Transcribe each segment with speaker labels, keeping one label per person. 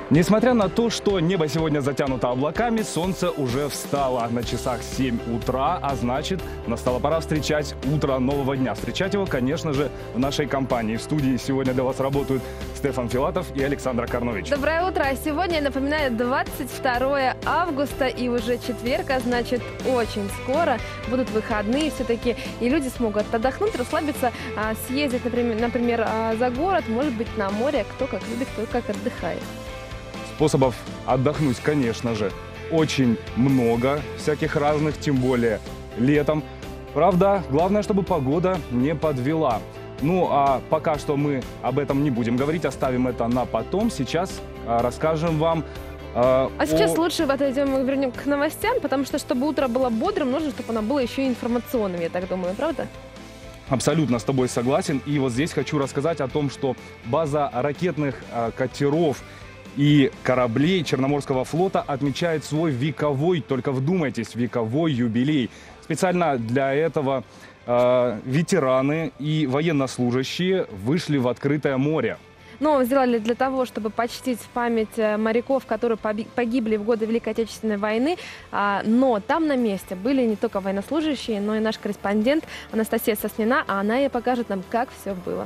Speaker 1: Несмотря на то, что небо сегодня затянуто облаками, солнце уже встало. На часах 7 утра, а значит, настала пора встречать утро нового дня. Встречать его, конечно же, в нашей компании. В студии сегодня для вас работают Стефан Филатов и Александра Карнович.
Speaker 2: Доброе утро. Сегодня, я напоминаю, 22 августа и уже четверг, а значит, очень скоро будут выходные все-таки. И люди смогут отдохнуть, расслабиться, съездить, например, за город, может быть, на море. Кто как любит, кто как отдыхает.
Speaker 1: Способов отдохнуть, конечно же, очень много всяких разных, тем более летом. Правда, главное, чтобы погода не подвела. Ну, а пока что мы об этом не будем говорить, оставим это на потом. Сейчас расскажем вам
Speaker 2: сейчас лучше вернем к новостям, потому что, чтобы утро было бодрым, нужно, чтобы оно было еще и информационным, я так думаю, правда?
Speaker 1: Абсолютно с тобой согласен. И вот здесь хочу рассказать о том, что база ракетных катеров и кораблей Черноморского флота отмечает свой вековой, только вдумайтесь, вековой юбилей. Специально для этого ветераны и военнослужащие вышли в открытое море.
Speaker 2: Но сделали для того, чтобы почтить память моряков, которые погибли в годы Великой Отечественной войны. Но там на месте были не только военнослужащие, но и наш корреспондент Анастасия Соснина, а она ей покажет нам, как все было.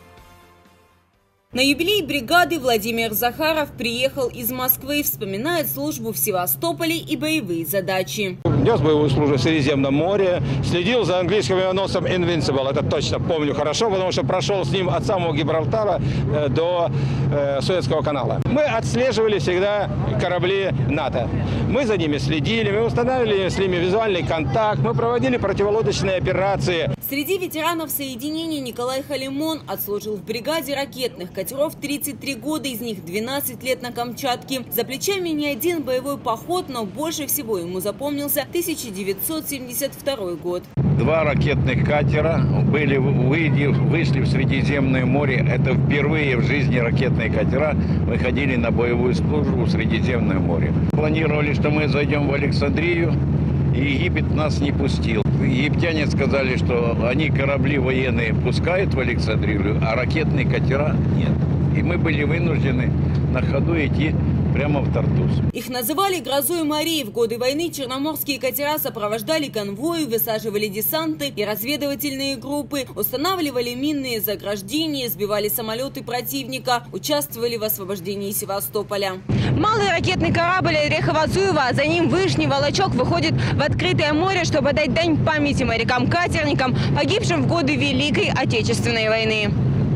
Speaker 3: На юбилей бригады Владимир Захаров приехал из Москвы, вспоминает службу в Севастополе и боевые задачи.
Speaker 4: Нес боевую службу в Средиземном море, следил за английским авианосцем Invincible, это точно помню хорошо, потому что прошел с ним от самого Гибралтара до Суэцкого канала. Мы отслеживали всегда корабли НАТО. Мы за ними следили, мы устанавливали с ними визуальный контакт, мы проводили противолодочные операции.
Speaker 3: Среди ветеранов соединения Николай Халимон отслужил в бригаде ракетных катеров 33 года, из них 12 лет на Камчатке. За плечами не один боевой поход, но больше всего ему запомнился 1972 год.
Speaker 5: 2 ракетных катера вышли в Средиземное море. Это впервые в жизни ракетные катера выходили на боевую службу в Средиземное море. Планировали, что мы зайдем в Александрию, и Египет нас не пустил. Египтяне сказали, что они корабли военные пускают в Александрию, а ракетные катера нет. И мы были вынуждены на ходу идти прямо в Тартус.
Speaker 3: Их называли «Грозой морей». В годы войны черноморские катера сопровождали конвои, высаживали десанты и разведывательные группы, устанавливали минные заграждения, сбивали самолеты противника, участвовали в освобождении Севастополя.
Speaker 6: Малый ракетный корабль Орехово-Зуево, за ним Вышний Волочок выходит в открытое море, чтобы дать дань памяти морякам-катерникам, погибшим в годы Великой Отечественной войны.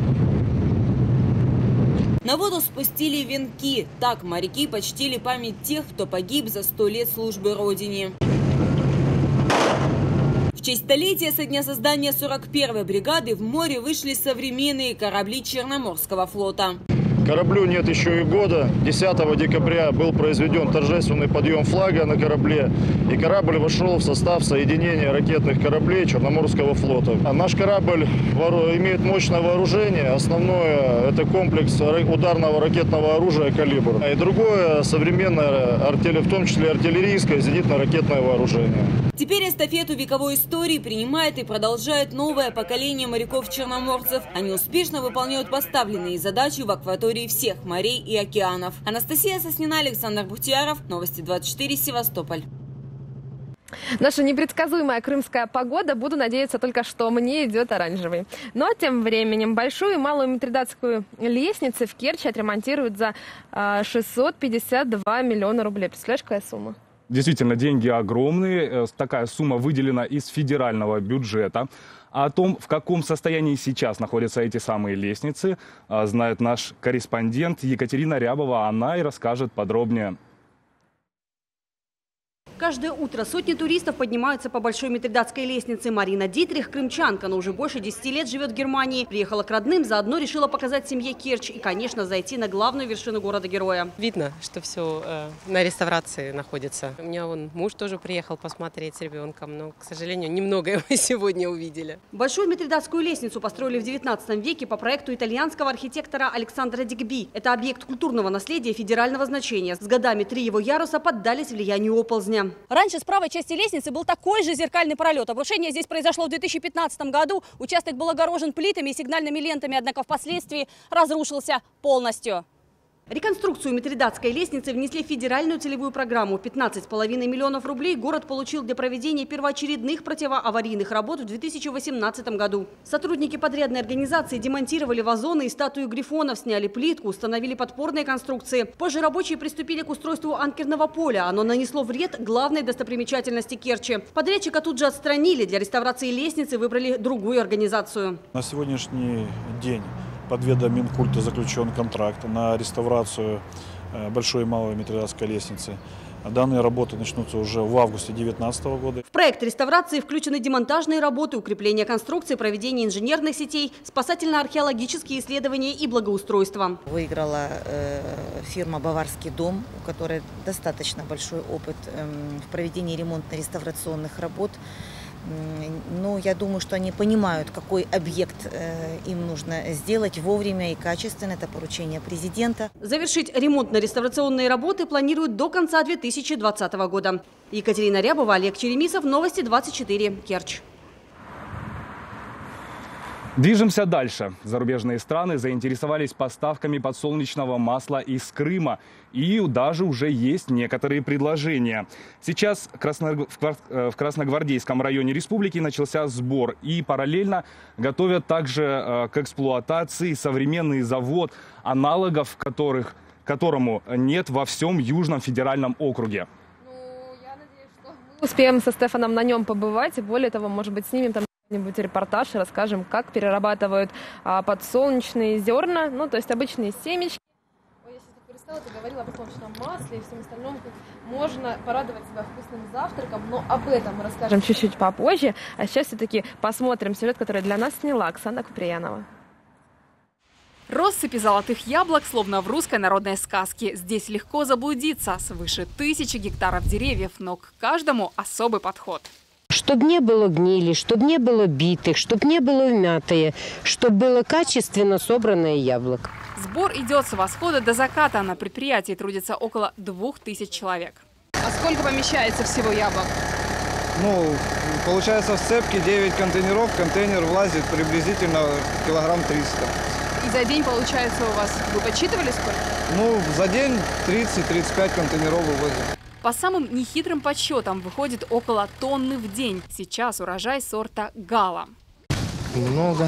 Speaker 3: На воду спустили венки. Так моряки почтили память тех, кто погиб за 100 лет службы Родине. В честь столетия со дня создания 41-й бригады в море вышли современные корабли Черноморского флота.
Speaker 7: Кораблю нет еще и года. 10 декабря был произведен торжественный подъем флага на корабле, и корабль вошел в состав соединения ракетных кораблей Черноморского флота. Наш корабль имеет мощное вооружение. Основное – это комплекс ударного ракетного оружия «Калибр». И другое – современное, в том числе артиллерийское, зенитно-ракетное вооружение.
Speaker 3: Теперь эстафету вековой истории принимает и продолжает новое поколение моряков-черноморцев. Они успешно выполняют поставленные задачи в акватории всех морей и океанов. Анастасия Соснина, Александр Бухтияров. Новости 24, Севастополь.
Speaker 2: Наша непредсказуемая крымская погода, буду надеяться только, что мне идет оранжевый. Но тем временем большую и малую Митридатскую лестницы в Керчи отремонтируют за 652 миллиона рублей. Представляешь, какая сумма?
Speaker 1: Действительно, деньги огромные. Такая сумма выделена из федерального бюджета. А о том, в каком состоянии сейчас находятся эти самые лестницы, знает наш корреспондент Екатерина Рябова. Она и расскажет подробнее.
Speaker 8: Каждое утро сотни туристов поднимаются по Большой Митридатской лестнице. Марина Дитрих – крымчанка, но уже больше 10 лет живет в Германии. Приехала к родным, заодно решила показать семье Керчь и, конечно, зайти на главную вершину города-героя.
Speaker 9: Видно, что все на реставрации находится. У меня муж тоже приехал посмотреть с ребенком, но, к сожалению, немного мы сегодня увидели.
Speaker 8: Большую Митридатскую лестницу построили в 19 веке по проекту итальянского архитектора Александра Дигби. Это объект культурного наследия федерального значения. С годами 3 его яруса поддались влиянию оползня.
Speaker 10: Раньше с правой части лестницы был такой же зеркальный пролет. Обрушение здесь произошло в 2015 году. Участок был огорожен плитами и сигнальными лентами, однако впоследствии разрушился полностью.
Speaker 8: Реконструкцию Митридатской лестницы внесли в федеральную целевую программу. 15,5 миллионов рублей город получил для проведения первоочередных противоаварийных работ в 2018 году. Сотрудники подрядной организации демонтировали вазоны и статую грифонов, сняли плитку, установили подпорные конструкции. Позже рабочие приступили к устройству анкерного поля. Оно нанесло вред главной достопримечательности Керчи. Подрядчика тут же отстранили. Для реставрации лестницы выбрали другую организацию.
Speaker 11: На сегодняшний день под ведом Минкульта заключен контракт на реставрацию большой и малой Митридатской лестницы. Данные работы начнутся уже в августе 2019 года.
Speaker 8: В проект реставрации включены демонтажные работы, укрепление конструкций, проведение инженерных сетей, спасательно-археологические исследования и благоустройство.
Speaker 12: Выиграла фирма «Баварский дом», у которой достаточно большой опыт в проведении ремонтно-реставрационных работ. Но я думаю, что они понимают, какой объект им нужно сделать вовремя и качественно. Это поручение президента.
Speaker 8: Завершить ремонтно-реставрационные работы планируют до конца 2020 года. Екатерина Рябова, Олег Черемисов, Новости 24, Керчь.
Speaker 1: Движемся дальше. Зарубежные страны заинтересовались поставками подсолнечного масла из Крыма. И даже уже есть некоторые предложения. Сейчас в Красногвардейском районе республики начался сбор. И параллельно готовят также к эксплуатации современный завод, аналогов которому нет во всем Южном федеральном округе.
Speaker 2: Я надеюсь, что мы успеем со Стефаном на нем побывать. И более того, может быть, снимем там какой-нибудь репортаж и расскажем, как перерабатывают подсолнечные зерна, ну, то есть обычные семечки. Ой, я сейчас перестала, ты говорила о подсолнечном масле и всем остальном. Можно порадовать себя вкусным завтраком, но об этом мы расскажем чуть-чуть попозже. А сейчас все-таки посмотрим сюжет, который для нас сняла Оксана Куприянова.
Speaker 13: Россыпи золотых яблок, словно в русской народной сказке. Здесь легко заблудиться. Свыше 1000 гектаров деревьев, но к каждому особый подход.
Speaker 14: Чтобы не было гнили, чтобы не было битых, чтобы не было вмятые, чтобы было качественно собранное яблоко.
Speaker 13: Сбор идет с восхода до заката. На предприятии трудится около 2000 человек.
Speaker 15: А сколько помещается всего яблок?
Speaker 16: Ну, получается в цепке 9 контейнеров. В контейнер влазит приблизительно килограмм 300.
Speaker 15: И за день получается у вас, вы подсчитывали сколько?
Speaker 16: Ну, за день 30-35 контейнеров вывозим.
Speaker 13: По самым нехитрым подсчетам выходит около тонны в день. Сейчас урожай сорта Гала.
Speaker 17: Много.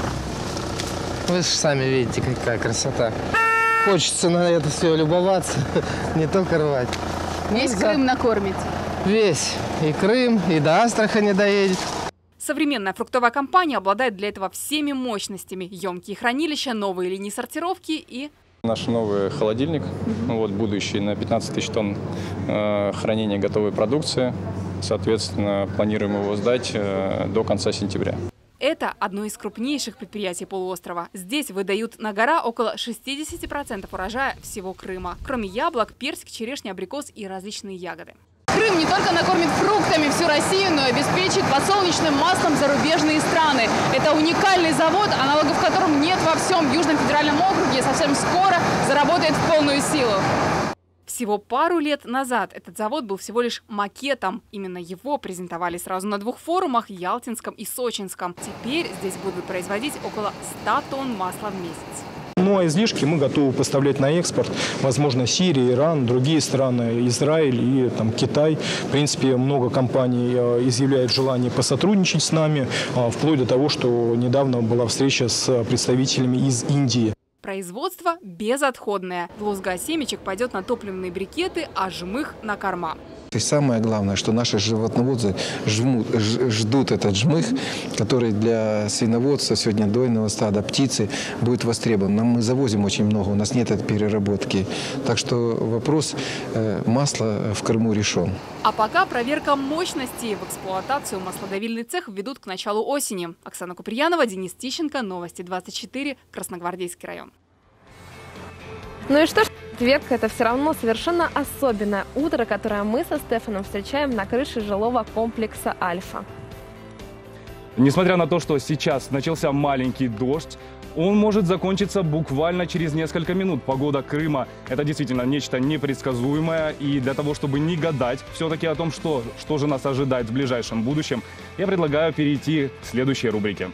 Speaker 17: Вы же сами видите, какая красота. Хочется на это все любоваться, не только рвать.
Speaker 15: Весь Крым накормите?
Speaker 17: Весь. И Крым, и до Астрахани доедет.
Speaker 13: Современная фруктовая компания обладает для этого всеми мощностями. Емкие хранилища, новые линии сортировки и...
Speaker 18: Наш новый холодильник, будущий на 15 000 тонн хранения готовой продукции. Соответственно, планируем его сдать до конца сентября.
Speaker 13: Это одно из крупнейших предприятий полуострова. Здесь выдают на гора около 60% урожая всего Крыма. Кроме яблок, персик, черешня, абрикос и различные ягоды.
Speaker 15: Крым не только накормит фруктами всю Россию, но и обеспечит подсолнечным маслом зарубежные страны. Это уникальный завод, аналогов которым нет во всем Южном федеральном округе, и совсем скоро заработает в полную силу.
Speaker 13: Всего пару лет назад этот завод был всего лишь макетом. Именно его презентовали сразу на 2 форумах – Ялтинском и Сочинском. Теперь здесь будут производить около 100 тонн масла в месяц.
Speaker 19: Ну а излишки мы готовы поставлять на экспорт. Возможно, Сирия, Иран, другие страны, Израиль и Китай. В принципе, много компаний изъявляют желание посотрудничать с нами, вплоть до того, что недавно была встреча с представителями из Индии.
Speaker 13: Производство безотходное. Лозга семечек пойдет на топливные брикеты, а жмых – на корма.
Speaker 20: И самое главное, что наши животноводцы ждут этот жмых, который для свиноводства, сегодня дойного стада, птицы будет востребован. Мы завозим очень много, у нас нет этой переработки. Так что вопрос масла в Крыму решен.
Speaker 13: А пока проверка мощностей. В эксплуатацию маслодавильный цех введут к началу осени. Оксана Куприянова, Денис Тищенко, Новости 24, Красногвардейский район.
Speaker 2: Ну и что ж, четверг – это все равно совершенно особенное утро, которое мы со Стефаном встречаем на крыше жилого комплекса «Альфа».
Speaker 1: Несмотря на то, что сейчас начался маленький дождь, он может закончиться буквально через несколько минут. Погода Крыма – это действительно нечто непредсказуемое. И для того, чтобы не гадать все-таки о том, что же нас ожидает в ближайшем будущем, я предлагаю перейти к следующей рубрике.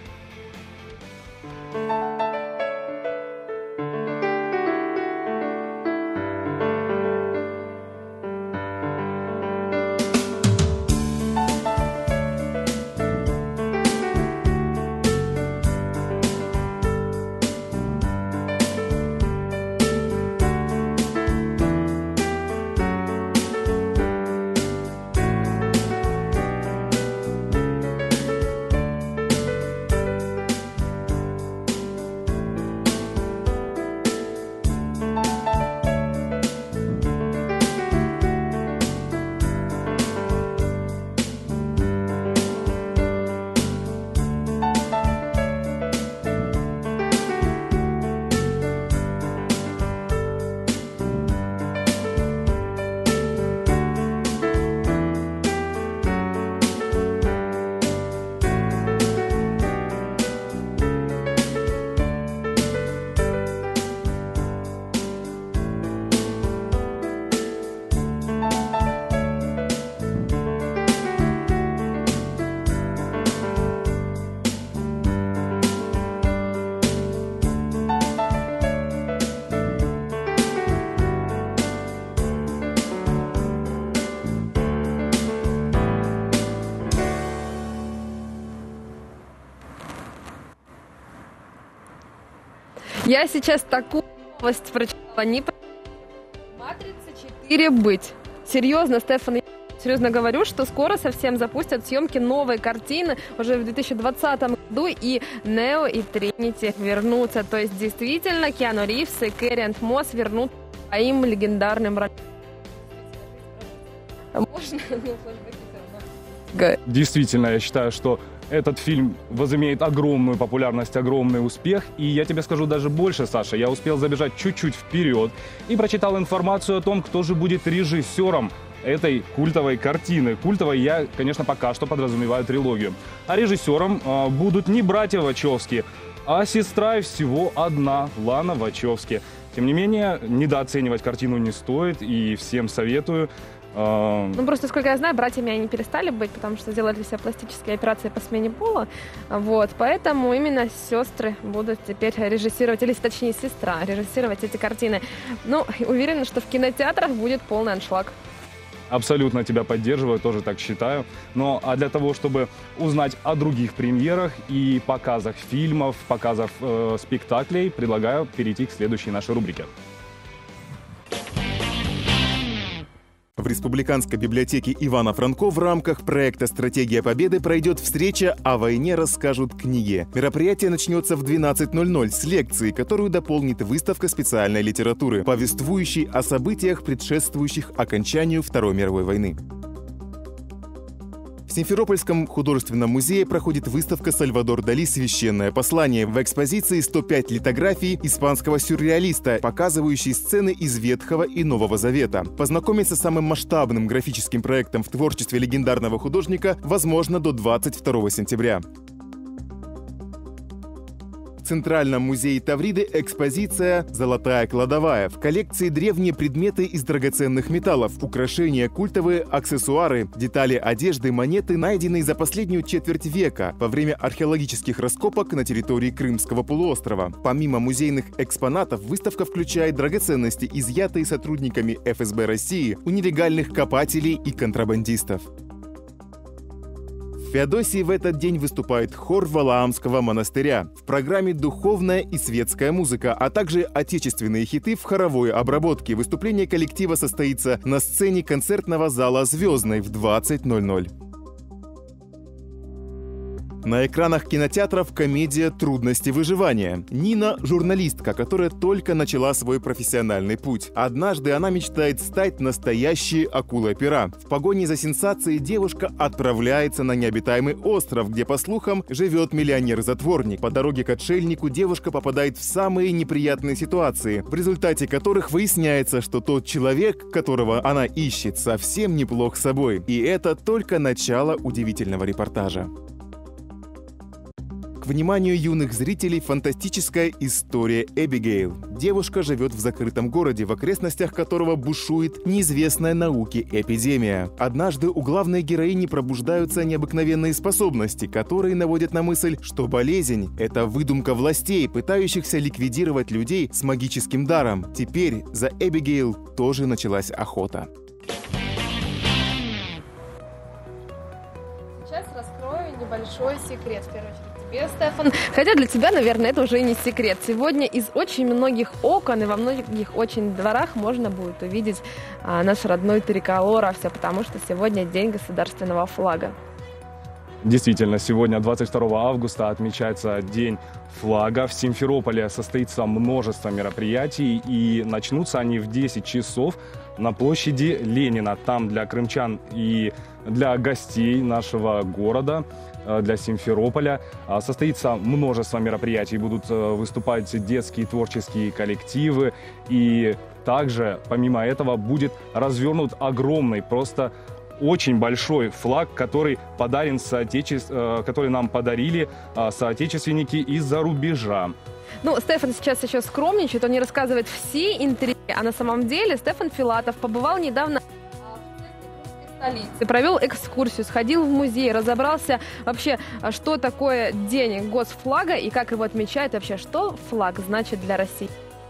Speaker 2: Я сейчас такую новость прочитала. Не «Матрица 4» быть. Серьезно, Стефан, я серьезно говорю, что скоро совсем запустят съемки новой картины уже в 2020 году, и Нео и Тринити вернутся. То есть действительно Киану Ривз и Кэрри Мосс вернут своим легендарным ролям. Можно?
Speaker 1: Действительно, я считаю, что этот фильм возымеет огромную популярность, огромный успех. И я тебе скажу даже больше, Саша. Я успел забежать чуть-чуть вперед и прочитал информацию о том, кто же будет режиссером этой культовой картины. Культовой я, конечно, пока что подразумеваю трилогию. А режиссером будут не братья Вачовски, а сестра и всего одна, Лана Вачовски. Тем не менее, недооценивать картину не стоит, и всем советую.
Speaker 2: Ну, просто, сколько я знаю, братьями они перестали быть, потому что сделали все пластические операции по смене пола. Вот, поэтому именно сестры будут теперь режиссировать, или точнее сестра, режиссировать эти картины. Ну, уверена, что в кинотеатрах будет полный аншлаг.
Speaker 1: Абсолютно тебя поддерживаю, тоже так считаю. Но а для того, чтобы узнать о других премьерах и показах фильмов, показах спектаклей, предлагаю перейти к следующей нашей рубрике.
Speaker 21: В Республиканской библиотеке Ивана Франко в рамках проекта «Стратегия Победы» пройдет встреча «О войне расскажут книги». Мероприятие начнется в 12:00 с лекции, которую дополнит выставка специальной литературы, повествующей о событиях, предшествующих окончанию Второй мировой войны. В Симферопольском художественном музее проходит выставка «Сальвадор Дали. Священное послание». В экспозиции 105 литографий испанского сюрреалиста, показывающие сцены из Ветхого и Нового Завета. Познакомиться с самым масштабным графическим проектом в творчестве легендарного художника возможно до 22 сентября. В Центральном музее Тавриды экспозиция «Золотая кладовая». В коллекции древние предметы из драгоценных металлов, украшения, культовые аксессуары, детали одежды, монеты, найденные за последнюю четверть века во время археологических раскопок на территории Крымского полуострова. Помимо музейных экспонатов, выставка включает драгоценности, изъятые сотрудниками ФСБ России у нелегальных копателей и контрабандистов. В Феодосии в этот день выступает хор Валаамского монастыря. В программе духовная и светская музыка, а также отечественные хиты в хоровой обработке. Выступление коллектива состоится на сцене концертного зала «Звездной» в 20:00. На экранах кинотеатров комедия «Трудности выживания». Нина – журналистка, которая только начала свой профессиональный путь. Однажды она мечтает стать настоящей акулой пера. В погоне за сенсацией девушка отправляется на необитаемый остров, где, по слухам, живет миллионер-затворник. По дороге к отшельнику девушка попадает в самые неприятные ситуации, в результате которых выясняется, что тот человек, которого она ищет, совсем неплох собой. И это только начало удивительного репортажа. К вниманию юных зрителей фантастическая история Эбигейл. Девушка живет в закрытом городе, в окрестностях которого бушует неизвестная науке эпидемия. Однажды у главной героини пробуждаются необыкновенные способности, которые наводят на мысль, что болезнь – это выдумка властей, пытающихся ликвидировать людей с магическим даром. Теперь за Эбигейл тоже началась охота.
Speaker 2: Сейчас раскрою небольшой секрет, в первую очередь. Стефан. Хотя для тебя, наверное, это уже не секрет. Сегодня из очень многих окон и во многих очень дворах можно будет увидеть наш родной триколор, а все потому, что сегодня день государственного флага.
Speaker 1: Действительно, сегодня, 22 августа, отмечается День флага. В Симферополе состоится множество мероприятий, и начнутся они в 10 часов на площади Ленина. Там для крымчан и для гостей нашего города, для Симферополя, состоится множество мероприятий. Будут выступать детские творческие коллективы, и также, помимо этого, будет развернут огромный, просто очень большой флаг, который который нам подарили соотечественники из-за рубежа.
Speaker 2: Ну, Стефан сейчас еще скромничает, он не рассказывает все интриги, а на самом деле Стефан Филатов побывал недавно в столице, провел экскурсию, сходил в музей, разобрался вообще, что такое День госфлага и как его отмечают, вообще, что флаг значит для России.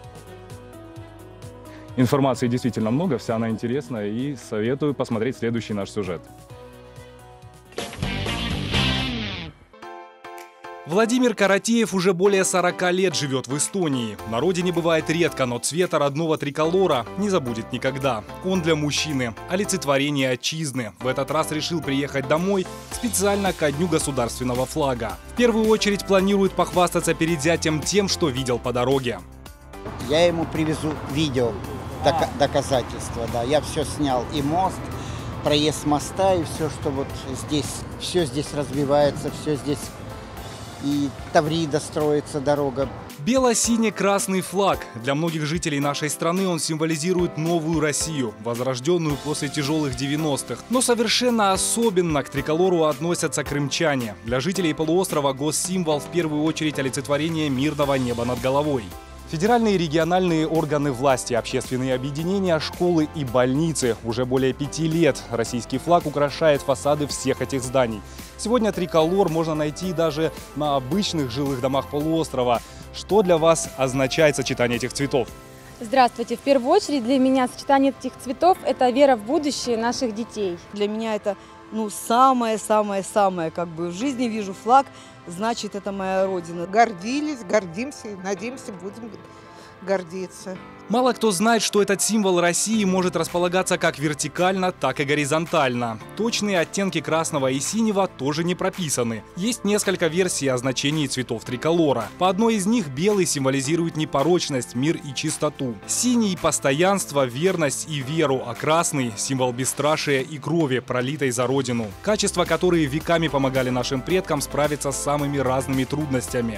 Speaker 1: Информации действительно много, вся она интересная, и советую посмотреть следующий наш сюжет. Владимир Каратеев уже более 40 лет живет в Эстонии. На родине бывает редко, но цвета родного триколора не забудет никогда. Он для мужчины олицетворение отчизны. В этот раз решил приехать домой специально ко Дню государственного флага. В первую очередь планирует похвастаться перед зятем тем, что видел по дороге.
Speaker 4: Я ему привезу видео, доказательства. Да. Я все снял, и мост, проезд моста, и все, что вот здесь, все здесь развивается, все здесь. И Таврида строится дорога.
Speaker 1: Бело-сине-красный флаг. Для многих жителей нашей страны он символизирует новую Россию, возрожденную после тяжелых 90-х. Но совершенно особенно к триколору относятся крымчане. Для жителей полуострова госсимвол в первую очередь олицетворение мирного неба над головой. Федеральные и региональные органы власти, общественные объединения, школы и больницы. Уже более 5 лет российский флаг украшает фасады всех этих зданий. Сегодня триколор можно найти даже на обычных жилых домах полуострова. Что для вас означает сочетание этих цветов?
Speaker 22: Здравствуйте. В первую очередь для меня сочетание этих цветов – это вера в будущее наших детей.
Speaker 23: Для меня это самое-самое-самое, как бы в жизни вижу флаг, значит, это моя родина.
Speaker 24: Гордились, гордимся, надеемся, будем гордиться.
Speaker 1: Мало кто знает, что этот символ России может располагаться как вертикально, так и горизонтально. Точные оттенки красного и синего тоже не прописаны. Есть несколько версий о значении цветов триколора. По одной из них белый символизирует непорочность, мир и чистоту. Синий – постоянство, верность и веру, а красный – символ бесстрашия и крови, пролитой за родину. Качества, которые веками помогали нашим предкам справиться с самыми разными трудностями.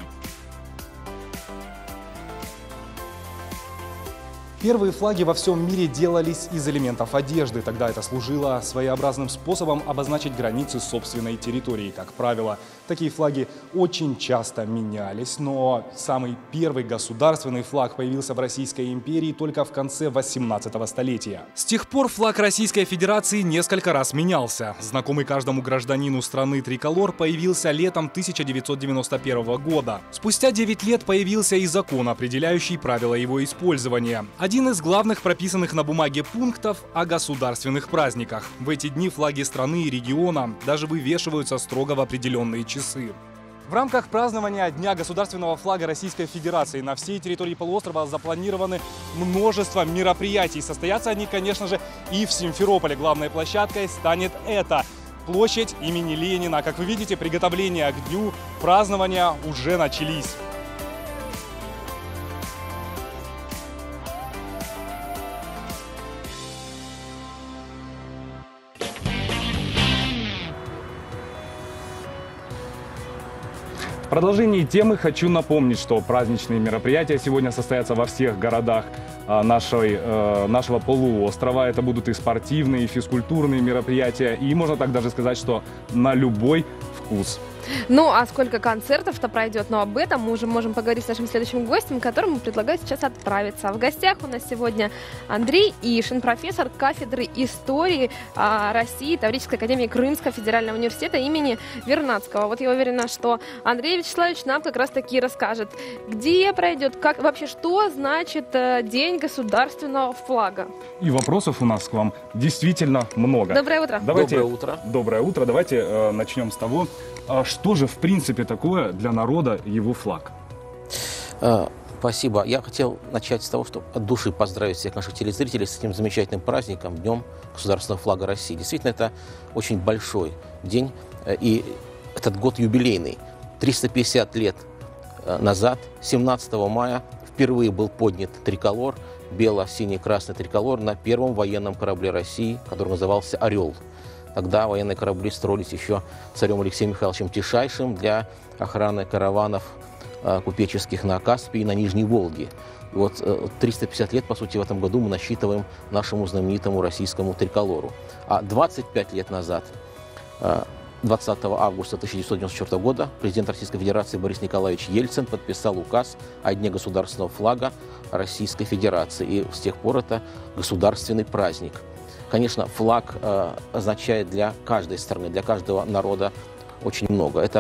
Speaker 1: Первые флаги во всем мире делались из элементов одежды. Тогда это служило своеобразным способом обозначить границы собственной территории. Как правило, такие флаги очень часто менялись, но самый первый государственный флаг появился в Российской империи только в конце 18 столетия. С тех пор флаг Российской Федерации несколько раз менялся. Знакомый каждому гражданину страны триколор появился летом 1991 года. Спустя 9 лет появился и закон, определяющий правила его использования. Один из главных прописанных на бумаге пунктов о государственных праздниках. В эти дни флаги страны и региона даже вывешиваются строго в определенные часы. В рамках празднования Дня государственного флага Российской Федерации на всей территории полуострова запланированы множество мероприятий. Состоятся они, конечно же, и в Симферополе. Главной площадкой станет эта площадь имени Ленина. Как вы видите, приготовления к дню празднования уже начались. В продолжении темы хочу напомнить, что праздничные мероприятия сегодня состоятся во всех городах нашего полуострова. Это будут и спортивные, и физкультурные мероприятия, и можно так даже сказать, что на любой вкус.
Speaker 2: Ну, а сколько концертов-то пройдет? Но об этом мы уже можем поговорить с нашим следующим гостем, которому предлагаю сейчас отправиться. В гостях у нас сегодня Андрей Ишин, профессор кафедры истории России Таврической академии Крымского федерального университета имени Вернадского. Вот я уверена, что Андрей Вячеславович нам как раз-таки расскажет, где пройдет, как вообще, что значит День государственного флага.
Speaker 1: И вопросов у нас к вам действительно много.
Speaker 2: Доброе утро.
Speaker 1: Доброе утро. Доброе утро. Давайте начнем с того, что же в принципе такое для народа его флаг?
Speaker 25: Спасибо. Я хотел начать с того, что от души поздравить всех наших телезрителей с этим замечательным праздником, Днем государственного флага России. Действительно, это очень большой день, и этот год юбилейный. 350 лет назад, 17 мая, впервые был поднят триколор, бело-синий-красный триколор на первом военном корабле России, который назывался «Орел». Тогда военные корабли строились еще царем Алексеем Михайловичем Тишайшим для охраны караванов купеческих на Каспии и на Нижней Волге. И вот 350 лет, по сути, в этом году мы насчитываем нашему знаменитому российскому триколору. А 25 лет назад, 20 августа 1994 года, президент Российской Федерации Борис Николаевич Ельцин подписал указ о Дне государственного флага Российской Федерации. И с тех пор это государственный праздник. Конечно, флаг означает для каждой страны, для каждого народа очень много. Это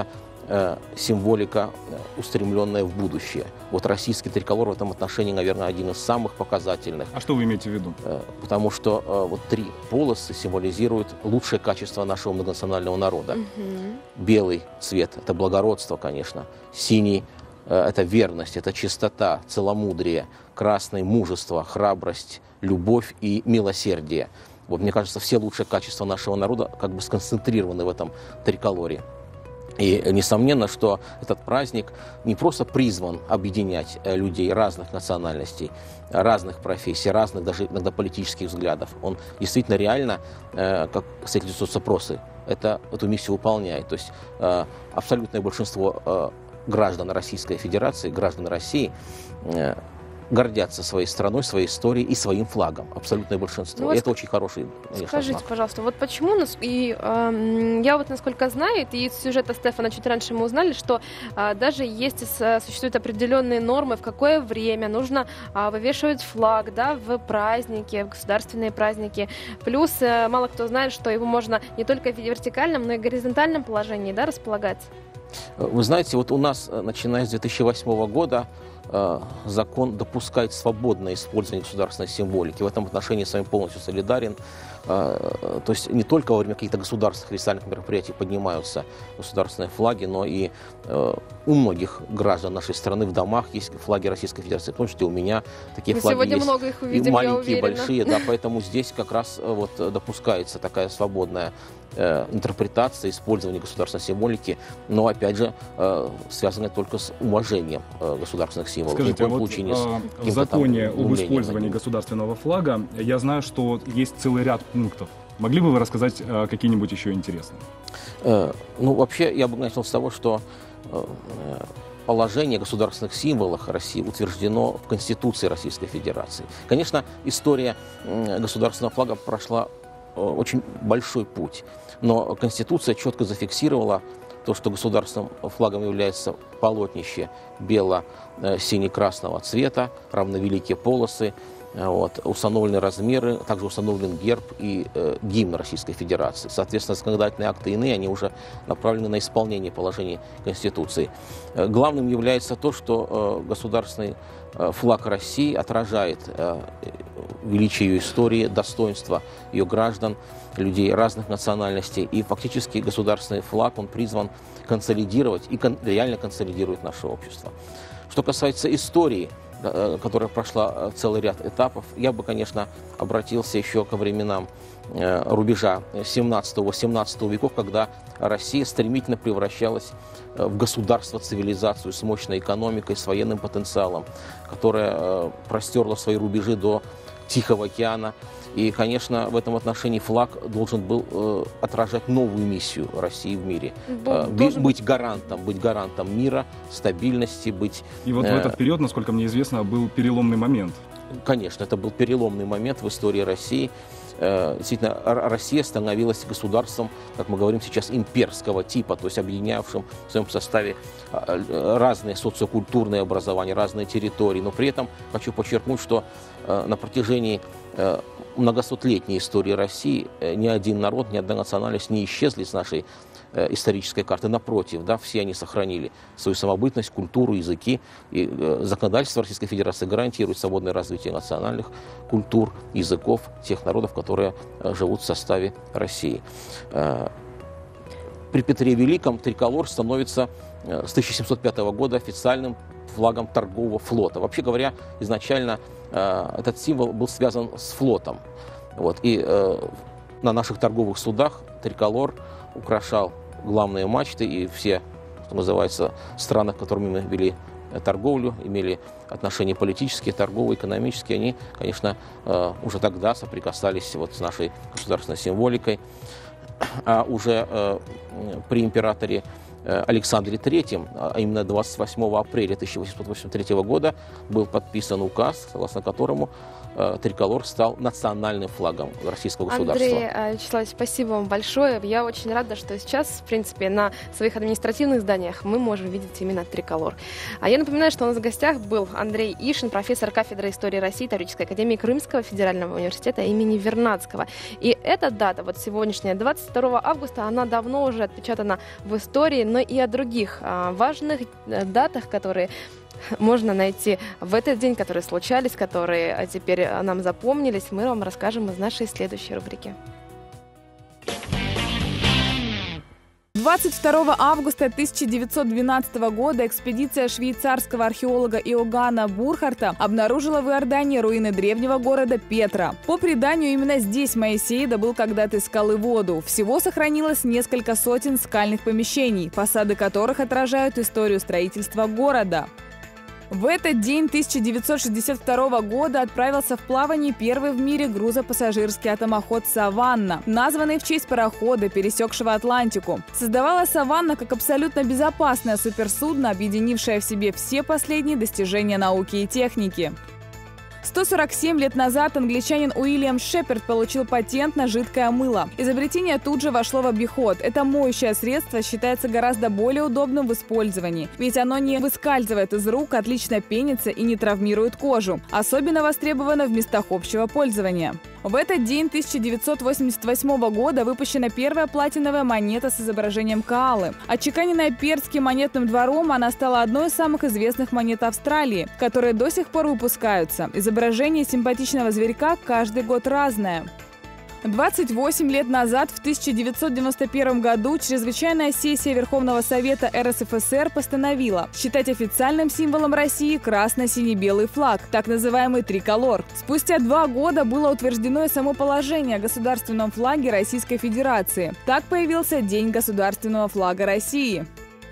Speaker 25: символика, устремленная в будущее. Вот российский триколор в этом отношении, наверное, один из самых показательных.
Speaker 1: А что вы имеете в виду?
Speaker 25: Потому что вот 3 полосы символизируют лучшее качество нашего многонационального народа. Белый цвет – это благородство, конечно. Синий – это верность, это чистота, целомудрие. Красный – мужество, храбрость, любовь и милосердие. Вот, мне кажется, все лучшие качества нашего народа как бы сконцентрированы в этом триколоре. И несомненно, что этот праздник не просто призван объединять людей разных национальностей, разных профессий, разных даже иногда политических взглядов. Он действительно реально, как свидетельствуют опросы, эту миссию выполняет. То есть абсолютное большинство граждан Российской Федерации, граждан России гордятся своей страной, своей историей и своим флагом. Абсолютное большинство.
Speaker 2: Ну,
Speaker 25: и это очень хороший, конечно,
Speaker 2: скажите,
Speaker 25: знак.
Speaker 2: пожалуйста, вот почему, я вот насколько знаю, и из сюжета Стефана чуть раньше мы узнали, что даже есть, существуют определенные нормы, в какое время нужно вывешивать флаг, да, в праздники, в государственные праздники. Плюс мало кто знает, что его можно не только в вертикальном, но и горизонтальном положении, да, располагать.
Speaker 25: Вы знаете, вот у нас, начиная с 2008 года, закон допускает свободное использование государственной символики. В этом отношении с вами полностью солидарен. То есть не только во время каких-то государственных официальных мероприятий поднимаются государственные флаги, но и у многих граждан нашей страны в домах есть флаги Российской Федерации. В том числе у меня такие флаги
Speaker 2: сегодня
Speaker 25: есть.
Speaker 2: Много их увидим,
Speaker 25: и маленькие,
Speaker 2: и
Speaker 25: большие, да, поэтому здесь как раз вот допускается такая свободная интерпретация, использование государственной символики, но, опять же, связанная только с уважением государственных символов.
Speaker 1: Скажите, а вот в законе об использовании государственного флага я знаю, что есть целый ряд пунктов. Могли бы вы рассказать какие-нибудь еще интересные?
Speaker 25: Ну, вообще, я бы начал с того, что положение о государственных символах России утверждено в Конституции Российской Федерации. Конечно, история государственного флага прошла очень большой путь, но Конституция четко зафиксировала то, что государственным флагом является полотнище бело-сине-красного цвета, равновеликие полосы, вот, установлены размеры, также установлен герб и гимн Российской Федерации. Соответственно, законодательные акты иные, они уже направлены на исполнение положений Конституции. Главным является то, что государственный флаг России отражает величие ее истории, достоинство ее граждан, людей разных национальностей. И фактически государственный флаг, он призван консолидировать и реально консолидирует наше общество. Что касается истории, которая прошла целый ряд этапов, я бы, конечно, обратился еще ко временам рубежа 17-18 веков, когда Россия стремительно превращалась в государство, цивилизацию с мощной экономикой, с военным потенциалом, которая простерла свои рубежи до Тихого океана. И, конечно, в этом отношении флаг должен был отражать новую миссию России в мире. Быть гарантом мира, стабильности, быть...
Speaker 1: И вот в этот период, насколько мне известно, был переломный момент.
Speaker 25: Конечно, это был переломный момент в истории России. Действительно, Россия становилась государством, как мы говорим сейчас, имперского типа, то есть объединявшим в своем составе разные социокультурные образования, разные территории. Но при этом хочу подчеркнуть, что на протяжении многосотлетней истории России ни один народ, ни одна национальность не исчезли с нашей исторической карты. Напротив, да, все они сохранили свою самобытность, культуру, языки. И законодательство Российской Федерации гарантирует свободное развитие национальных культур, языков тех народов, которые живут в составе России. При Петре Великом триколор становится с 1705 года официальным флагом торгового флота. Вообще говоря, изначально этот символ был связан с флотом. Вот. И на наших торговых судах триколор украшал главные мачты, и все, что называется, страны, с которыми мы вели торговлю, имели отношения политические, торговые, экономические, они, конечно, уже тогда соприкасались вот с нашей государственной символикой. А уже при императоре Александре III, а именно 28 апреля 1883 года, был подписан указ, согласно которому триколор стал национальным флагом российского государства.
Speaker 2: Андрей Вячеславович, спасибо вам большое. Я очень рада, что сейчас, в принципе, на своих административных зданиях мы можем видеть именно триколор. А я напоминаю, что у нас в гостях был Андрей Ишин, профессор кафедры истории России Таврической академии Крымского федерального университета имени Вернадского. И эта дата, вот сегодняшняя, 22 августа, она давно уже отпечатана в истории, но и о других важных датах, которые можно найти в этот день, которые случались, которые теперь нам запомнились, мы вам расскажем из нашей следующей рубрики.
Speaker 15: 22 августа 1912 года экспедиция швейцарского археолога Иоганна Бурхарта обнаружила в Иордании руины древнего города Петра. По преданию, именно здесь Моисей добыл когда-то из скалы воду. Всего сохранилось несколько сотен скальных помещений, фасады которых отражают историю строительства города. В этот день 1962 года отправился в плавание первый в мире грузопассажирский атомоход «Саванна», названный в честь парохода, пересекшего Атлантику. Создавалась «Саванна» как абсолютно безопасное суперсудно, объединившее в себе все последние достижения науки и техники. 147 лет назад англичанин Уильям Шепард получил патент на жидкое мыло. Изобретение тут же вошло в обиход. Это моющее средство считается гораздо более удобным в использовании, ведь оно не выскальзывает из рук, отлично пенится и не травмирует кожу. Особенно востребовано в местах общего пользования. В этот день 1988 года выпущена первая платиновая монета с изображением коалы. Отчеканенная Перским монетным двором, она стала одной из самых известных монет Австралии, которые до сих пор выпускаются. Изображение симпатичного зверька каждый год разное. 28 лет назад, в 1991 году, чрезвычайная сессия Верховного Совета РСФСР постановила считать официальным символом России красно-сине-белый флаг, так называемый триколор. Спустя 2 года было утверждено и само положение о государственном флаге Российской Федерации. Так появился День государственного флага России.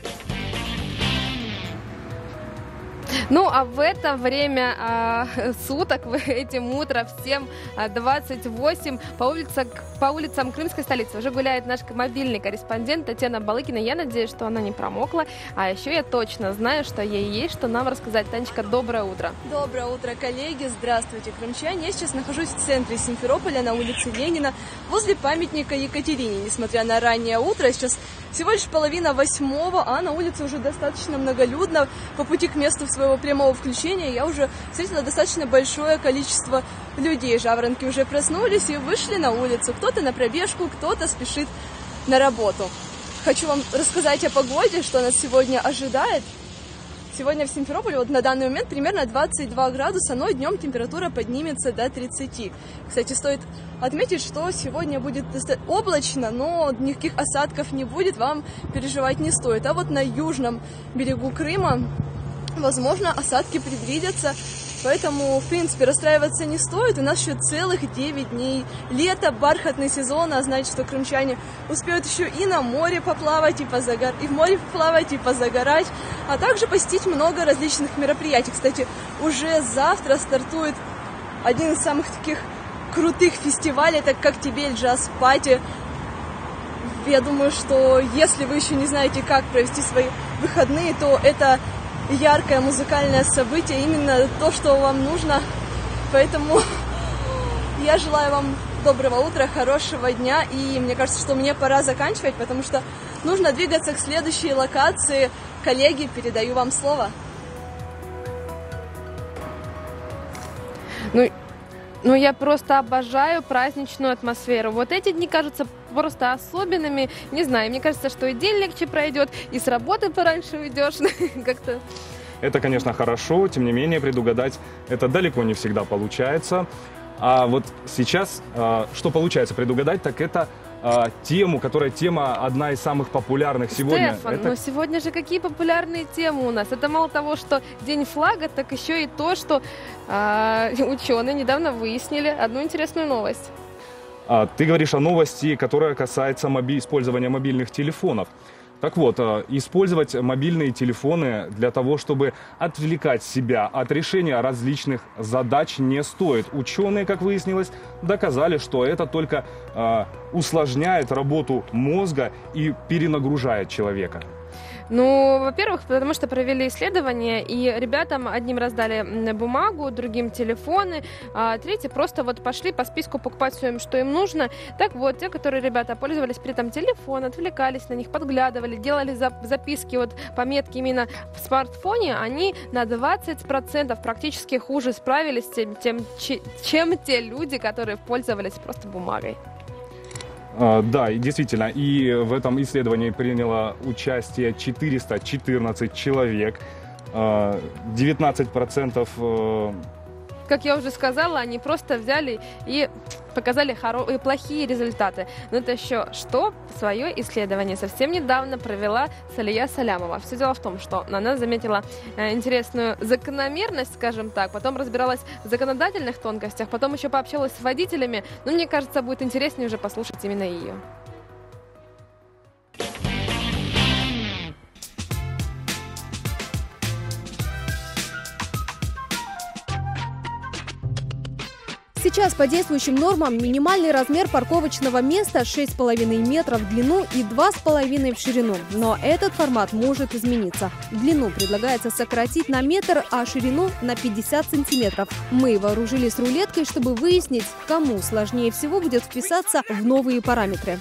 Speaker 2: Ну, а в это время суток, этим утром, в 7:28 по улицам крымской столицы уже гуляет наш мобильный корреспондент Татьяна Балыкина. Я надеюсь, что она не промокла. А еще я точно знаю, что ей есть что нам рассказать. Танечка, доброе утро.
Speaker 3: Доброе утро, коллеги. Здравствуйте, крымчане. Я сейчас нахожусь в центре Симферополя, на улице Ленина, возле памятника Екатерине. Несмотря на раннее утро, сейчас всего лишь 7:30, а на улице уже достаточно многолюдно. По пути к месту своего прямого включения я уже встретила достаточно большое количество людей. Жаворонки уже проснулись и вышли на улицу. Кто-то на пробежку, кто-то спешит на работу. Хочу вам рассказать о погоде, что нас сегодня ожидает. Сегодня в Симферополе вот на данный момент примерно 22 градуса, но днем температура поднимется до 30. Кстати, стоит отметить, что сегодня будет облачно, но никаких осадков не будет, вам переживать не стоит. А вот на южном берегу Крыма, возможно, осадки предвидятся, поэтому, в принципе, расстраиваться не стоит. У нас еще целых 9 дней лета, бархатный сезон, а значит, что крымчане успеют еще и на море поплавать, и в море поплавать, и позагорать, а также посетить много различных мероприятий. Кстати, уже завтра стартует один из самых таких крутых фестивалей, это «Коктебель Джаз Пати». Я думаю, что если вы еще не знаете, как провести свои выходные, то это яркое музыкальное событие, именно то, что вам нужно. Поэтому я желаю вам доброго утра, хорошего дня. И мне кажется, что мне пора заканчивать, потому что нужно двигаться к следующей локации. Коллеги, передаю вам слово.
Speaker 2: Ну, я просто обожаю праздничную атмосферу. Вот эти дни кажутся просто особенными. Не знаю, мне кажется, что и день легче пройдет, и с работы пораньше уйдешь. Как-то.
Speaker 1: Это, конечно, хорошо, тем не менее, предугадать это далеко не всегда получается. А вот сейчас, что получается предугадать, так это тему, которая одна из самых популярных сегодня.
Speaker 2: Стефан, но сегодня же какие популярные темы у нас? Это мало того, что День флага, так еще и то, что ученые недавно выяснили одну интересную новость.
Speaker 1: Ты говоришь о новости, которая касается использования мобильных телефонов. Так вот, использовать мобильные телефоны для того, чтобы отвлекать себя от решения различных задач, не стоит. Ученые, как выяснилось, доказали, что это только усложняет работу мозга и перенагружает человека.
Speaker 2: Ну, во-первых, потому что провели исследование, и ребятам одним раздали бумагу, другим телефоны, а третьи просто вот пошли по списку покупать все, что им нужно. Так вот, те, которые ребята пользовались при этом телефоном, отвлекались на них, подглядывали, делали записки, вот пометки именно в смартфоне, они на 20% практически хуже справились, чем те люди, которые пользовались просто бумагой.
Speaker 1: Да, и действительно, и в этом исследовании приняло участие 414 человек, 19%...
Speaker 2: Как я уже сказала, они просто взяли и показали плохие результаты. Но это еще что? Свое исследование совсем недавно провела Салия Салямова. Все дело в том, что она заметила интересную закономерность, скажем так, потом разбиралась в законодательных тонкостях, потом еще пообщалась с водителями. Но мне кажется, будет интереснее уже послушать именно ее.
Speaker 5: Сейчас по действующим нормам минимальный размер парковочного места 6,5 метров в длину и 2,5 в ширину. Но этот формат может измениться. Длину предлагается сократить на метр, а ширину на 50 сантиметров. Мы вооружились рулеткой, чтобы выяснить, кому сложнее всего будет вписаться в новые параметры.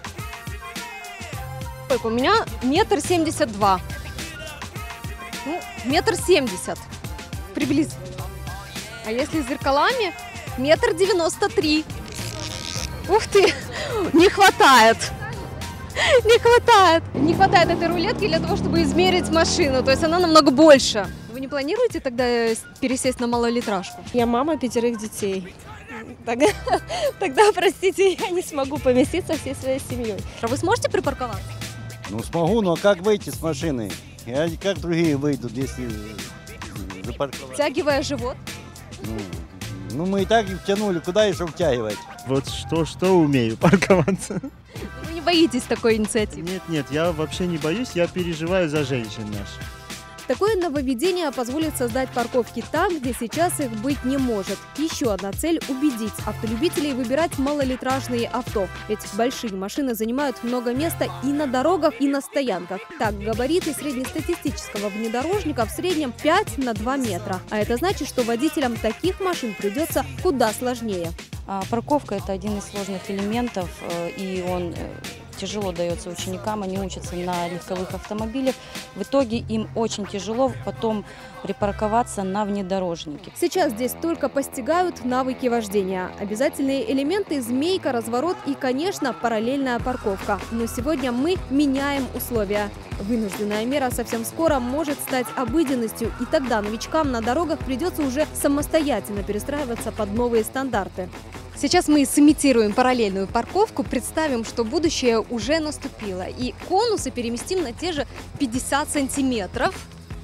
Speaker 8: У меня 1,72 м. Ну, 1,70 м. Приблизительно. А если с зеркалами? 1,93 м. Ух ты! Не хватает! Не хватает! Не хватает этой рулетки для того, чтобы измерить машину. То есть она намного больше. Вы не планируете тогда пересесть на малолитражку?
Speaker 22: Я мама 5 детей. Тогда, простите, я не смогу поместиться всей своей семьей.
Speaker 8: А вы сможете припарковаться?
Speaker 6: Ну, смогу, но как выйти с машины? Как другие выйдут, если запарковаться?
Speaker 8: Втягивая живот?
Speaker 6: Ну, мы и так и втянули, куда еще втягивать?
Speaker 7: Вот что умею, парковаться.
Speaker 8: Вы не боитесь такой инициативы?
Speaker 7: Нет, я вообще не боюсь, я переживаю за женщин наших.
Speaker 5: Такое нововведение позволит создать парковки там, где сейчас их быть не может. Еще одна цель – убедить автолюбителей выбирать малолитражные авто. Ведь большие машины занимают много места и на дорогах, и на стоянках. Так, габариты среднестатистического внедорожника в среднем 5 на 2 метра. А это значит, что водителям таких машин придется куда сложнее.
Speaker 9: Парковка – это один из сложных элементов, и он тяжело дается ученикам, они учатся на легковых автомобилях. В итоге им очень тяжело потом припарковаться на внедорожнике.
Speaker 5: Сейчас здесь только постигают навыки вождения. Обязательные элементы – змейка, разворот и, конечно, параллельная парковка. Но сегодня мы меняем условия. Вынужденная мера совсем скоро может стать обыденностью, и тогда новичкам на дорогах придется уже самостоятельно перестраиваться под новые стандарты.
Speaker 8: Сейчас мы сымитируем параллельную парковку, представим, что будущее уже наступило. И конусы переместим на те же 50 сантиметров.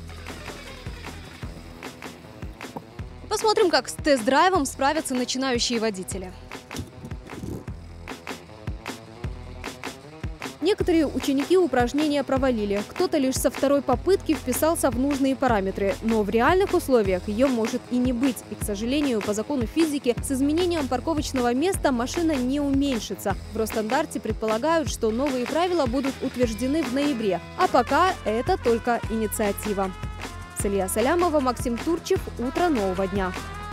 Speaker 8: Посмотрим, как с тест-драйвом справятся начинающие водители.
Speaker 5: Некоторые ученики упражнения провалили. Кто-то лишь со второй попытки вписался в нужные параметры. Но в реальных условиях ее может и не быть. И, к сожалению, по закону физики, с изменением парковочного места машина не уменьшится. В Росстандарте предполагают, что новые правила будут утверждены в ноябре. А пока это только инициатива. Салия Салямова, Максим Турчев. Утро нового дня.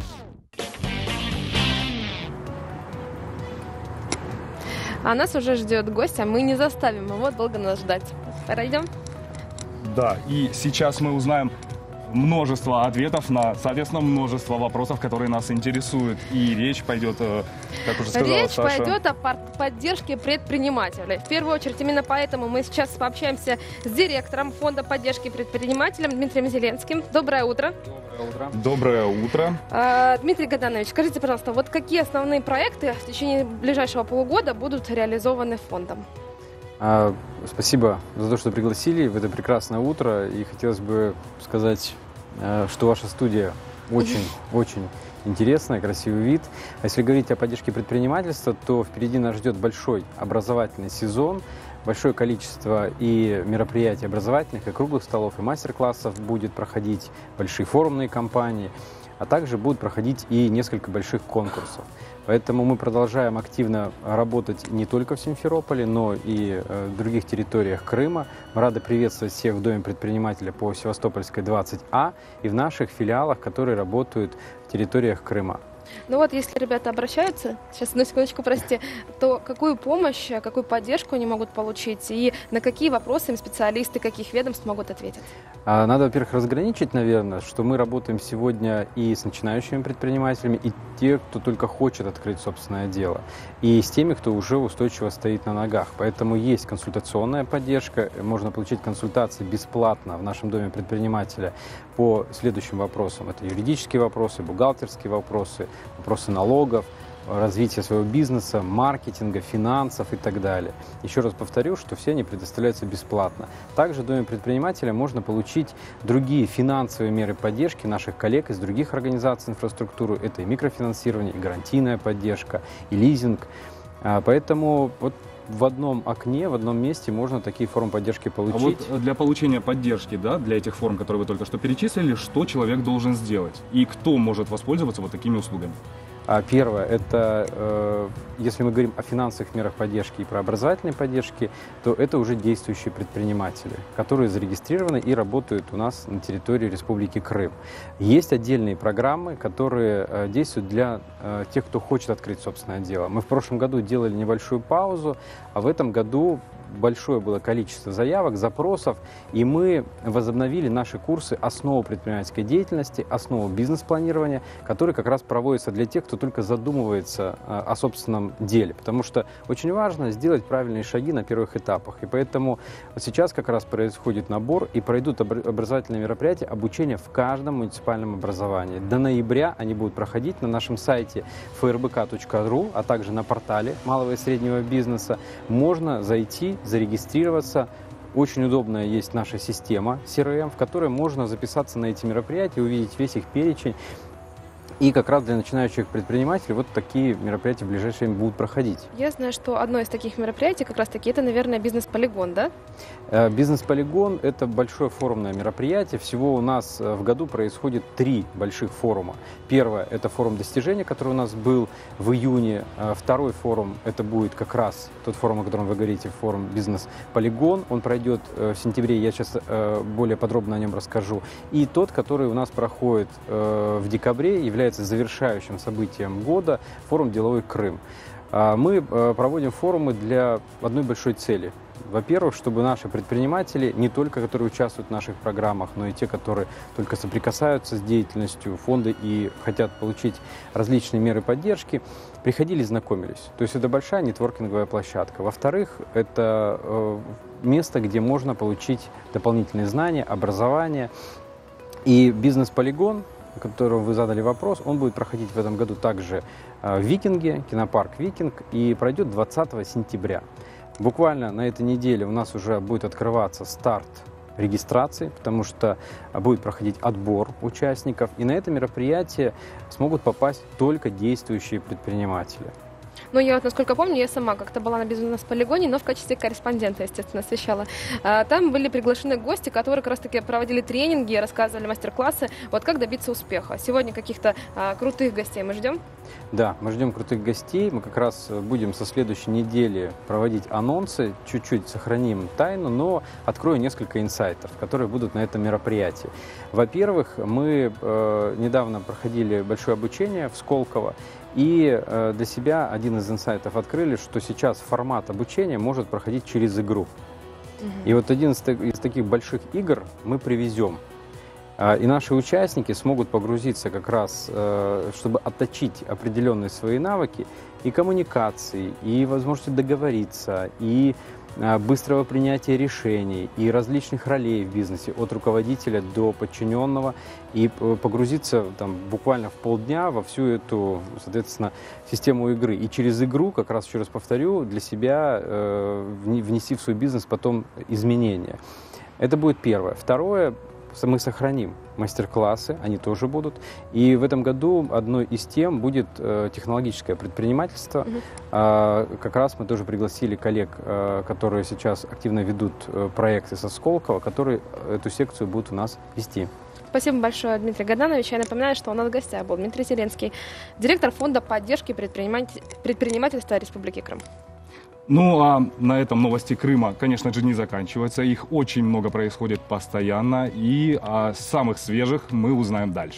Speaker 2: А нас уже ждет гость, а мы не заставим его долго нас ждать. Пройдем?
Speaker 1: Да, и сейчас мы узнаем множество ответов на, соответственно, множество вопросов, которые нас интересуют. И речь пойдет, как уже сказала
Speaker 2: Речь
Speaker 1: Саша...
Speaker 2: пойдет о поддержке предпринимателей. В первую очередь, именно поэтому мы сейчас пообщаемся с директором Фонда поддержки предпринимателям Дмитрием Зеленским. Доброе утро.
Speaker 1: Доброе утро. Доброе утро.
Speaker 2: Дмитрий Гаданович, скажите, пожалуйста, вот какие основные проекты в течение ближайшего полугода будут реализованы фондом?
Speaker 10: Спасибо за то, что пригласили в это прекрасное утро. И хотелось бы сказать, что ваша студия очень интересная, красивый вид. А если говорить о поддержке предпринимательства, то впереди нас ждет большой образовательный сезон, большое количество и мероприятий образовательных, и круглых столов, и мастер-классов будет проходить, большие форумные кампании, а также будут проходить и несколько больших конкурсов. Поэтому мы продолжаем активно работать не только в Симферополе, но и в других территориях Крыма. Мы рады приветствовать всех в Доме предпринимателя по Севастопольской 20А и в наших филиалах, которые работают в территориях Крыма.
Speaker 2: Ну вот, если ребята обращаются, сейчас одну секундочку, прости, то какую помощь, какую поддержку они могут получить и на какие вопросы им специалисты каких ведомств могут ответить?
Speaker 10: Надо, во-первых, разграничить, наверное, что мы работаем сегодня и с начинающими предпринимателями, и те, кто только хочет открыть собственное дело, и с теми, кто уже устойчиво стоит на ногах. Поэтому есть консультационная поддержка, можно получить консультации бесплатно в нашем Доме предпринимателя по следующим вопросам. Это юридические вопросы, бухгалтерские вопросы, вопросы налогов, развития своего бизнеса, маркетинга, финансов и так далее. Еще раз повторю, что все они предоставляются бесплатно. Также в Доме предпринимателя можно получить другие финансовые меры поддержки наших коллег из других организаций инфраструктуры. Это и микрофинансирование, и гарантийная поддержка, и лизинг. Поэтому вот в одном окне, в одном месте можно такие формы поддержки получить.
Speaker 1: А вот для получения поддержки, да, для этих форм, которые вы только что перечислили, что человек должен сделать? И кто может воспользоваться вот такими услугами?
Speaker 10: Первое, это, если мы говорим о финансовых мерах поддержки и про образовательной поддержки, то это уже действующие предприниматели, которые зарегистрированы и работают у нас на территории Республики Крым. Есть отдельные программы, которые действуют для тех, кто хочет открыть собственное дело. Мы в прошлом году делали небольшую паузу, а в этом году большое было количество заявок, запросов, и мы возобновили наши курсы «Основы предпринимательской деятельности», «Основы бизнес-планирования», которые как раз проводятся для тех, кто только задумывается о собственном деле. Потому что очень важно сделать правильные шаги на первых этапах. И поэтому вот сейчас как раз происходит набор, и пройдут образовательные мероприятия, обучение в каждом муниципальном образовании. До ноября они будут проходить на нашем сайте frbk.ru, а также на портале малого и среднего бизнеса. Можно зайти, зарегистрироваться. Очень удобная есть наша система CRM, в которой можно записаться на эти мероприятия, увидеть весь их перечень. И как раз для начинающих предпринимателей вот такие мероприятия в ближайшее время будут проходить.
Speaker 2: Я знаю, что одно из таких мероприятий как раз-таки это, наверное, бизнес-полигон, да?
Speaker 10: Бизнес-полигон – это большое форумное мероприятие. Всего у нас в году происходит 3 больших форума. Первое – это форум достижения, который у нас был в июне. Второй форум – это будет как раз тот форум, о котором вы говорите, форум бизнес-полигон. Он пройдет в сентябре, я сейчас более подробно о нем расскажу. И тот, который у нас проходит в декабре, является завершающим событием года, форум «Деловой Крым». Мы проводим форумы для одной большой цели. Во-первых, чтобы наши предприниматели, не только которые участвуют в наших программах, но и те, которые только соприкасаются с деятельностью фонда и хотят получить различные меры поддержки, приходили и знакомились. То есть это большая нетворкинговая площадка. Во-вторых, это место, где можно получить дополнительные знания, образование. И бизнес-полигон, о котором вы задали вопрос, он будет проходить в этом году также в Викинге, кинопарк Викинг, и пройдет 20 сентября. Буквально на этой неделе у нас уже будет открываться старт регистрации, потому что будет проходить отбор участников, и на это мероприятие смогут попасть только действующие предприниматели.
Speaker 2: Ну, я вот, насколько помню, я сама как-то была на бизнес-полигоне, но в качестве корреспондента, естественно, освещала. Там были приглашены гости, которые как раз-таки проводили тренинги, рассказывали мастер-классы, вот как добиться успеха. Сегодня каких-то крутых гостей мы ждем?
Speaker 10: Да, мы ждем крутых гостей. Мы как раз будем со следующей недели проводить анонсы, чуть-чуть сохраним тайну, но открою несколько инсайтов, которые будут на этом мероприятии. Во-первых, мы недавно проходили большое обучение в Сколково, и для себя один из инсайтов открыли, что сейчас формат обучения может проходить через игру. И вот один из таких больших игр мы привезем. И наши участники смогут погрузиться как раз, чтобы отточить определенные свои навыки и коммуникации, и возможности договориться, и быстрого принятия решений, и различных ролей в бизнесе, от руководителя до подчиненного, и погрузиться там буквально в полдня во всю эту, соответственно, систему игры. И через игру, как раз еще раз повторю, для себя внести в свой бизнес потом изменения. Это будет первое. Второе, мы сохраним мастер-классы, они тоже будут. И в этом году одной из тем будет технологическое предпринимательство. Как раз мы тоже пригласили коллег, которые сейчас активно ведут проекты со Сколково, которые эту секцию будут у нас вести.
Speaker 2: Спасибо большое, Дмитрий Гаданович. Я напоминаю, что у нас в гостях был Дмитрий Зеленский, директор фонда поддержки предпринимательства Республики Крым.
Speaker 1: Ну а на этом новости Крыма, конечно же, не заканчиваются. Их очень много происходит постоянно. И о самых свежих мы узнаем дальше.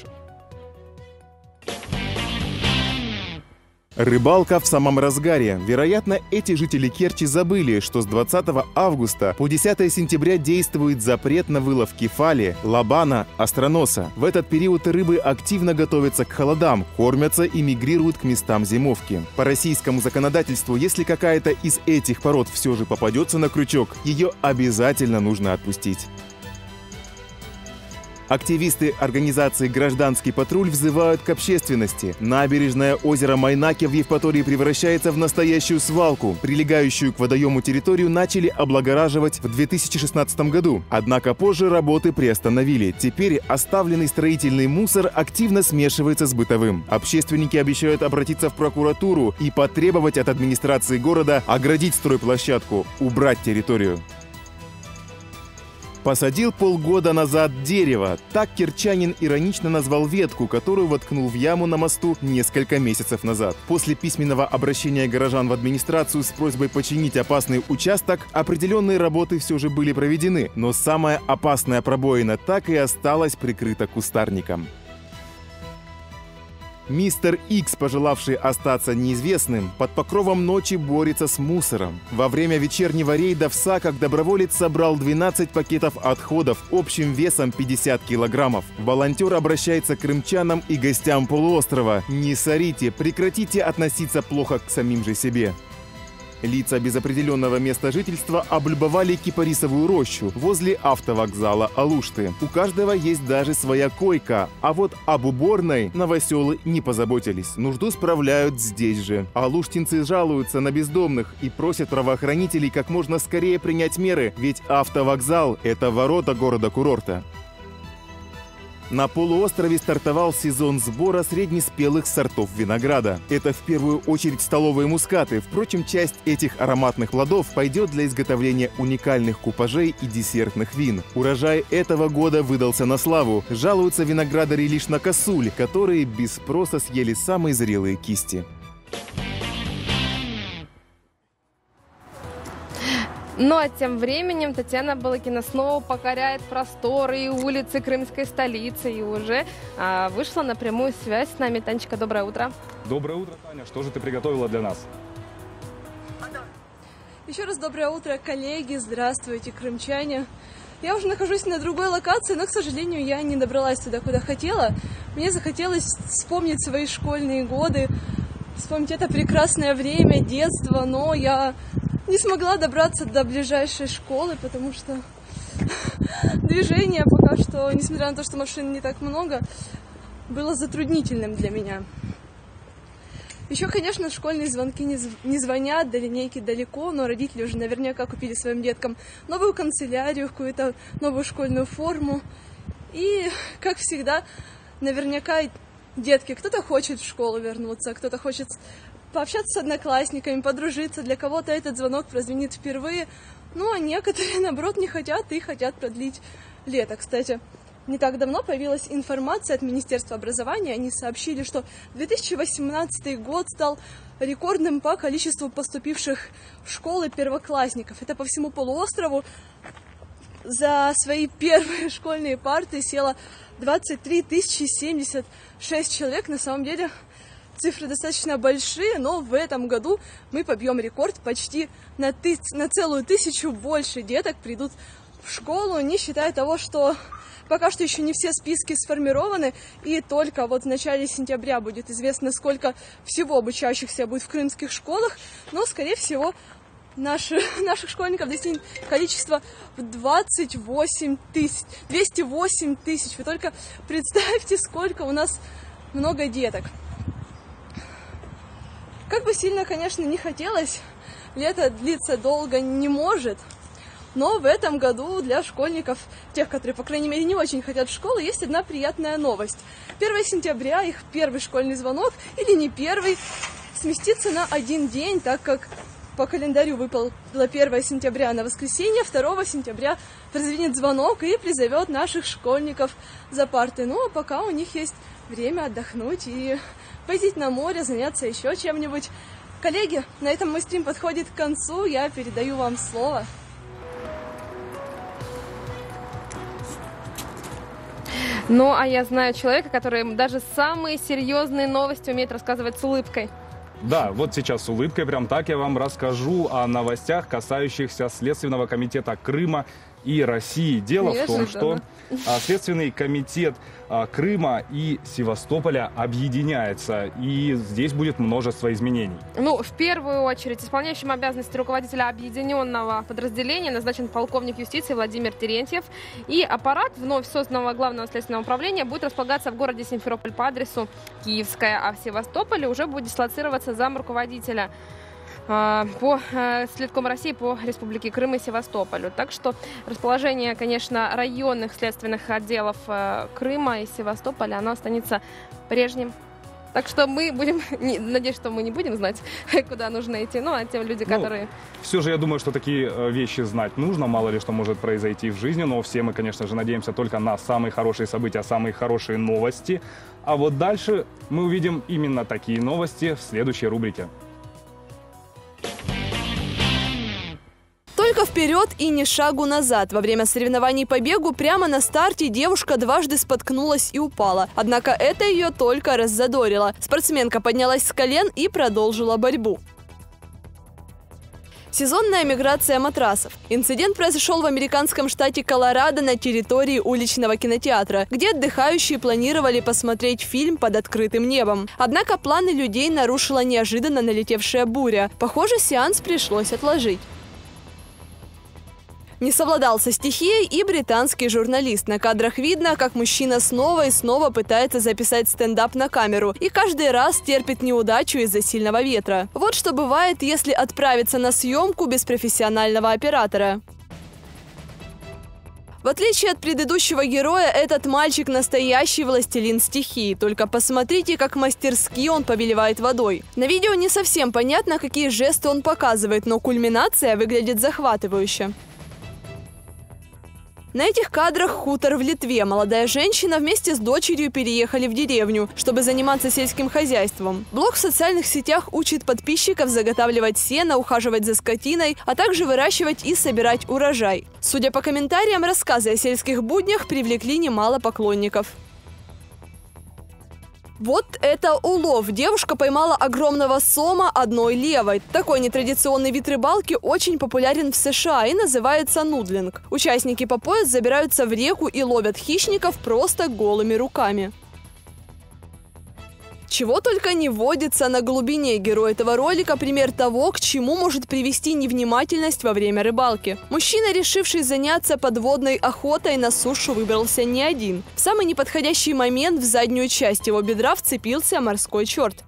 Speaker 21: Рыбалка в самом разгаре. Вероятно, эти жители Керчи забыли, что с 20 августа по 10 сентября действует запрет на вылов кефали, лабана, остроноса. В этот период рыбы активно готовятся к холодам, кормятся и мигрируют к местам зимовки. По российскому законодательству, если какая-то из этих пород все же попадется на крючок, ее обязательно нужно отпустить. Активисты организации «Гражданский патруль» взывают к общественности. Набережное озера Майнаки в Евпатории превращается в настоящую свалку. Прилегающую к водоему территорию начали облагораживать в 2016 году. Однако позже работы приостановили. Теперь оставленный строительный мусор активно смешивается с бытовым. Общественники обещают обратиться в прокуратуру и потребовать от администрации города оградить стройплощадку, убрать территорию. Посадил полгода назад дерево. Так керчанин иронично назвал ветку, которую воткнул в яму на мосту несколько месяцев назад. После письменного обращения горожан в администрацию с просьбой починить опасный участок, определенные работы все же были проведены, но самая опасная пробоина так и осталась прикрыта кустарником. Мистер Икс, пожелавший остаться неизвестным, под покровом ночи борется с мусором. Во время вечернего рейда в Саках доброволец собрал 12 пакетов отходов общим весом 50 килограммов. Волонтер обращается к крымчанам и гостям полуострова. Не сорите, прекратите относиться плохо к самим же себе. Лица без определенного места жительства облюбовали кипарисовую рощу возле автовокзала Алушты. У каждого есть даже своя койка, а вот об уборной новоселы не позаботились. Нужду справляют здесь же. Алуштинцы жалуются на бездомных и просят правоохранителей как можно скорее принять меры, ведь автовокзал – это ворота города-курорта. На полуострове стартовал сезон сбора среднеспелых сортов винограда. Это в первую очередь столовые мускаты. Впрочем, часть этих ароматных плодов пойдет для изготовления уникальных купажей и десертных вин. Урожай этого года выдался на славу. Жалуются виноградари лишь на косуль, которые без спроса съели самые зрелые кисти.
Speaker 2: Ну а тем временем Татьяна Балакина снова покоряет просторы и улицы крымской столицы и уже вышла на прямую связь с нами. Танечка, доброе утро.
Speaker 1: Доброе утро, Таня. Что же ты приготовила для нас?
Speaker 3: Еще раз доброе утро, коллеги. Здравствуйте, крымчане. Я уже нахожусь на другой локации, но, к сожалению, я не добралась туда, куда хотела. Мне захотелось вспомнить свои школьные годы, вспомнить это прекрасное время, детство, но я не смогла добраться до ближайшей школы, потому что движение пока что, несмотря на то, что машин не так много, было затруднительным для меня. Еще, конечно, школьные звонки не звонят, до линейки далеко, но родители уже наверняка купили своим деткам новую канцелярию, какую-то новую школьную форму. И, как всегда, наверняка детки, кто-то хочет в школу вернуться, кто-то хочет пообщаться с одноклассниками, подружиться. Для кого-то этот звонок прозвенит впервые, ну а некоторые, наоборот, не хотят и хотят продлить лето. Кстати, не так давно появилась информация от Министерства образования. Они сообщили, что 2018 год стал рекордным по количеству поступивших в школы первоклассников. Это по всему полуострову. За свои первые школьные парты село 23 076 человек. На самом деле цифры достаточно большие, но в этом году мы побьем рекорд. Почти на целую 1000 больше деток придут в школу, не считая того, что пока что еще не все списки сформированы, и только вот в начале сентября будет известно, сколько всего обучающихся будет в крымских школах, но, скорее всего, наших школьников достигнет количество в 208 тысяч. Вы только представьте, сколько у нас много деток. Как бы сильно, конечно, не хотелось, лето длиться долго не может, но в этом году для школьников, тех, которые, по крайней мере, не очень хотят в школу, есть одна приятная новость. 1 сентября их первый школьный звонок, или не первый, сместится на один день, так как по календарю выпало 1 сентября на воскресенье, 2 сентября прозвенит звонок и призовет наших школьников за парты. Ну, а пока у них есть время отдохнуть и поездить на море, заняться еще чем-нибудь. Коллеги, на этом мой стрим подходит к концу, я передаю вам слово.
Speaker 2: Ну, а я знаю человека, который даже самые серьезные новости умеет рассказывать с улыбкой.
Speaker 1: Да, вот сейчас с улыбкой прям так я вам расскажу о новостях, касающихся Следственного комитета Крыма и России. Дело в том, что Следственный комитет Крыма и Севастополя объединяется, и здесь будет множество изменений.
Speaker 2: Ну, в первую очередь, исполняющим обязанности руководителя объединенного подразделения назначен полковник юстиции Владимир Терентьев, и аппарат вновь созданного Главного следственного управления будет располагаться в городе Симферополь по адресу Киевская, а в Севастополе уже будет дислоцироваться замруководителя по Следкому России по Республике Крым и Севастополю. Так что расположение, конечно, районных следственных отделов Крыма и Севастополя, оно останется прежним. Так что мы будем, надеюсь, что мы не будем знать, куда нужно идти, ну, а те люди, которые...
Speaker 1: Все же я думаю, что такие вещи знать нужно, мало ли что может произойти в жизни, но все мы, конечно же, надеемся только на самые хорошие события, самые хорошие новости. А вот дальше мы увидим именно такие новости в следующей рубрике.
Speaker 3: Только вперед и ни шагу назад. Во время соревнований по бегу прямо на старте девушка дважды споткнулась и упала. Однако это ее только раззадорило. Спортсменка поднялась с колен и продолжила борьбу. Сезонная миграция матрасов. Инцидент произошел в американском штате Колорадо на территории уличного кинотеатра, где отдыхающие планировали посмотреть фильм под открытым небом. Однако планы людей нарушила неожиданно налетевшая буря. Похоже, сеанс пришлось отложить. Не совладал со стихией и британский журналист. На кадрах видно, как мужчина снова и снова пытается записать стендап на камеру и каждый раз терпит неудачу из-за сильного ветра. Вот что бывает, если отправиться на съемку без профессионального оператора. В отличие от предыдущего героя, этот мальчик настоящий властелин стихии. Только посмотрите, как мастерски он повелевает водой. На видео не совсем понятно, какие жесты он показывает, но кульминация выглядит захватывающе. На этих кадрах хутор в Литве. Молодая женщина вместе с дочерью переехали в деревню, чтобы заниматься сельским хозяйством. Блог в социальных сетях учит подписчиков заготавливать сено, ухаживать за скотиной, а также выращивать и собирать урожай. Судя по комментариям, рассказы о сельских буднях привлекли немало поклонников. Вот это улов. Девушка поймала огромного сома одной левой. Такой нетрадиционный вид рыбалки очень популярен в США и называется нудлинг. Участники по пояс забираются в реку и ловят хищников просто голыми руками. Чего только не водится на глубине. Герой этого ролика – пример того, к чему может привести невнимательность во время рыбалки. Мужчина, решивший заняться подводной охотой, на сушу выбрался не один. В самый неподходящий момент в заднюю часть его бедра вцепился морской черт.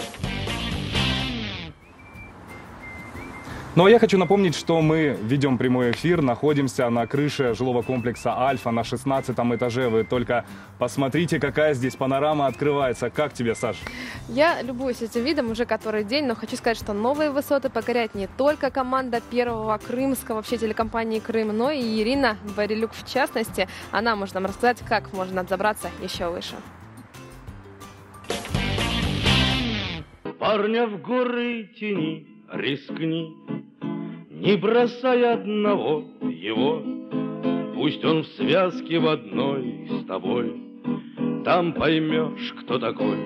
Speaker 1: Ну а я хочу напомнить, что мы ведем прямой эфир, находимся на крыше жилого комплекса «Альфа» на 16-м этаже. Вы только посмотрите, какая здесь панорама открывается. Как тебе, Саш?
Speaker 2: Я любуюсь этим видом уже который день, но хочу сказать, что новые высоты покоряет не только команда Первого Крымского, вообще телекомпании «Крым», но и Ирина Барилюк в частности. Она может нам рассказать, как можно забраться еще выше.
Speaker 11: Парня в горы тяни, рискни, не бросай одного его, пусть он в связке в одной с тобой, там поймешь, кто такой.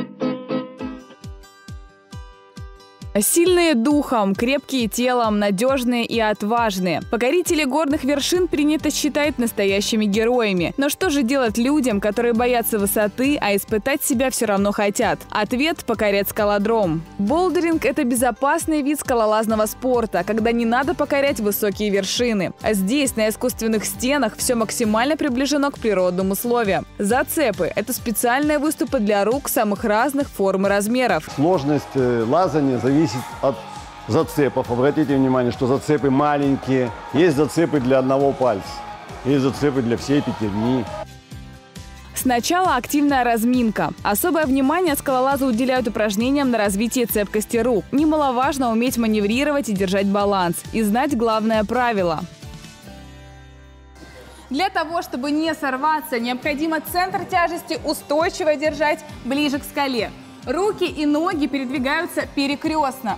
Speaker 15: Сильные духом, крепкие телом, надежные и отважные. Покорители горных вершин принято считать настоящими героями. Но что же делать людям, которые боятся высоты, а испытать себя все равно хотят? Ответ – покорять скалодром. Болдеринг – это безопасный вид скалолазного спорта, когда не надо покорять высокие вершины. А здесь, на искусственных стенах, все максимально приближено к природным условиям. Зацепы – это специальные выступы для рук самых разных форм и размеров.
Speaker 6: Сложность лазания зависит от зацепов. Обратите внимание, что зацепы маленькие. Есть зацепы для одного пальца. Есть зацепы для всей пятерни.
Speaker 12: Сначала активная разминка. Особое внимание скалолазы уделяют упражнениям на развитие цепкости рук. Немаловажно уметь маневрировать и держать баланс. И знать главное правило.
Speaker 13: Для того, чтобы не сорваться, необходимо центр тяжести устойчиво держать ближе к скале. Руки и ноги передвигаются перекрестно.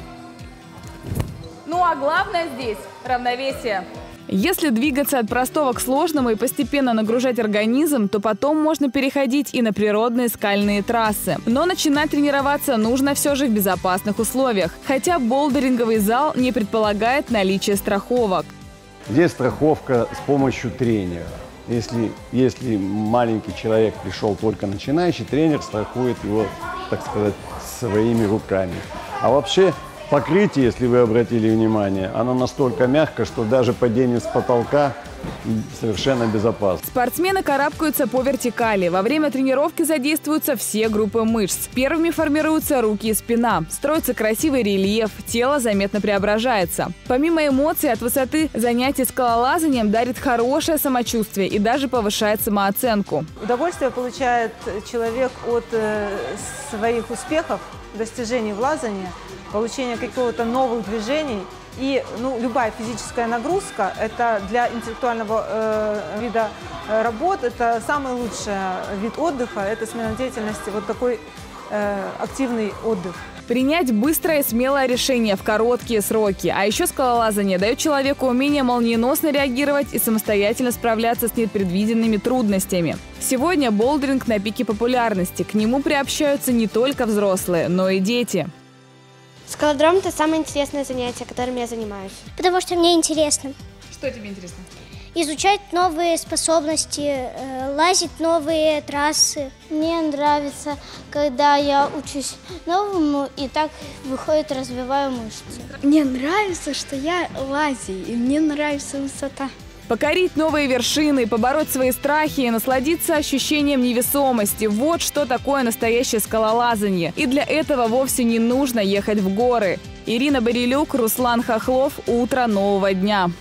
Speaker 13: Ну а главное здесь – равновесие.
Speaker 12: Если двигаться от простого к сложному и постепенно нагружать организм, то потом можно переходить и на природные скальные трассы. Но начинать тренироваться нужно все же в безопасных условиях, хотя болдеринговый зал не предполагает наличие страховок.
Speaker 14: Здесь страховка с помощью тренера. Если маленький человек пришел только начинающий, тренер страхует его, так сказать, своими руками. А вообще покрытие, если вы обратили внимание, оно настолько мягко, что даже падение с потолка совершенно безопасно.
Speaker 12: Спортсмены карабкаются по вертикали. Во время тренировки задействуются все группы мышц. Первыми формируются руки и спина. Строится красивый рельеф, тело заметно преображается. Помимо эмоций от высоты, занятие скалолазанием дарит хорошее самочувствие и даже повышает самооценку.
Speaker 23: Удовольствие получает человек от своих успехов, достижений в лазании, получения какого-то новых движений. И любая физическая нагрузка – это для интеллектуального вида работ, это самый лучший вид отдыха, это смена деятельности, вот такой активный отдых.
Speaker 12: Принять быстрое и смелое решение в короткие сроки. А еще скалолазание дает человеку умение молниеносно реагировать и самостоятельно справляться с непредвиденными трудностями. Сегодня болдеринг на пике популярности. К нему приобщаются не только взрослые, но и дети.
Speaker 16: Скалодром – это самое интересное занятие, которым я занимаюсь. Потому что мне интересно.
Speaker 13: Что тебе интересно?
Speaker 16: Изучать новые способности, лазить новые трассы. Мне нравится, когда я учусь новому и так, выходит, развиваю мышцы. Мне нравится, что я лазю, и мне нравится высота.
Speaker 12: Покорить новые вершины, побороть свои страхи и насладиться ощущением невесомости – вот что такое настоящее скалолазание. И для этого вовсе не нужно ехать в горы. Ирина Борелюк, Руслан Хохлов. Утро нового дня.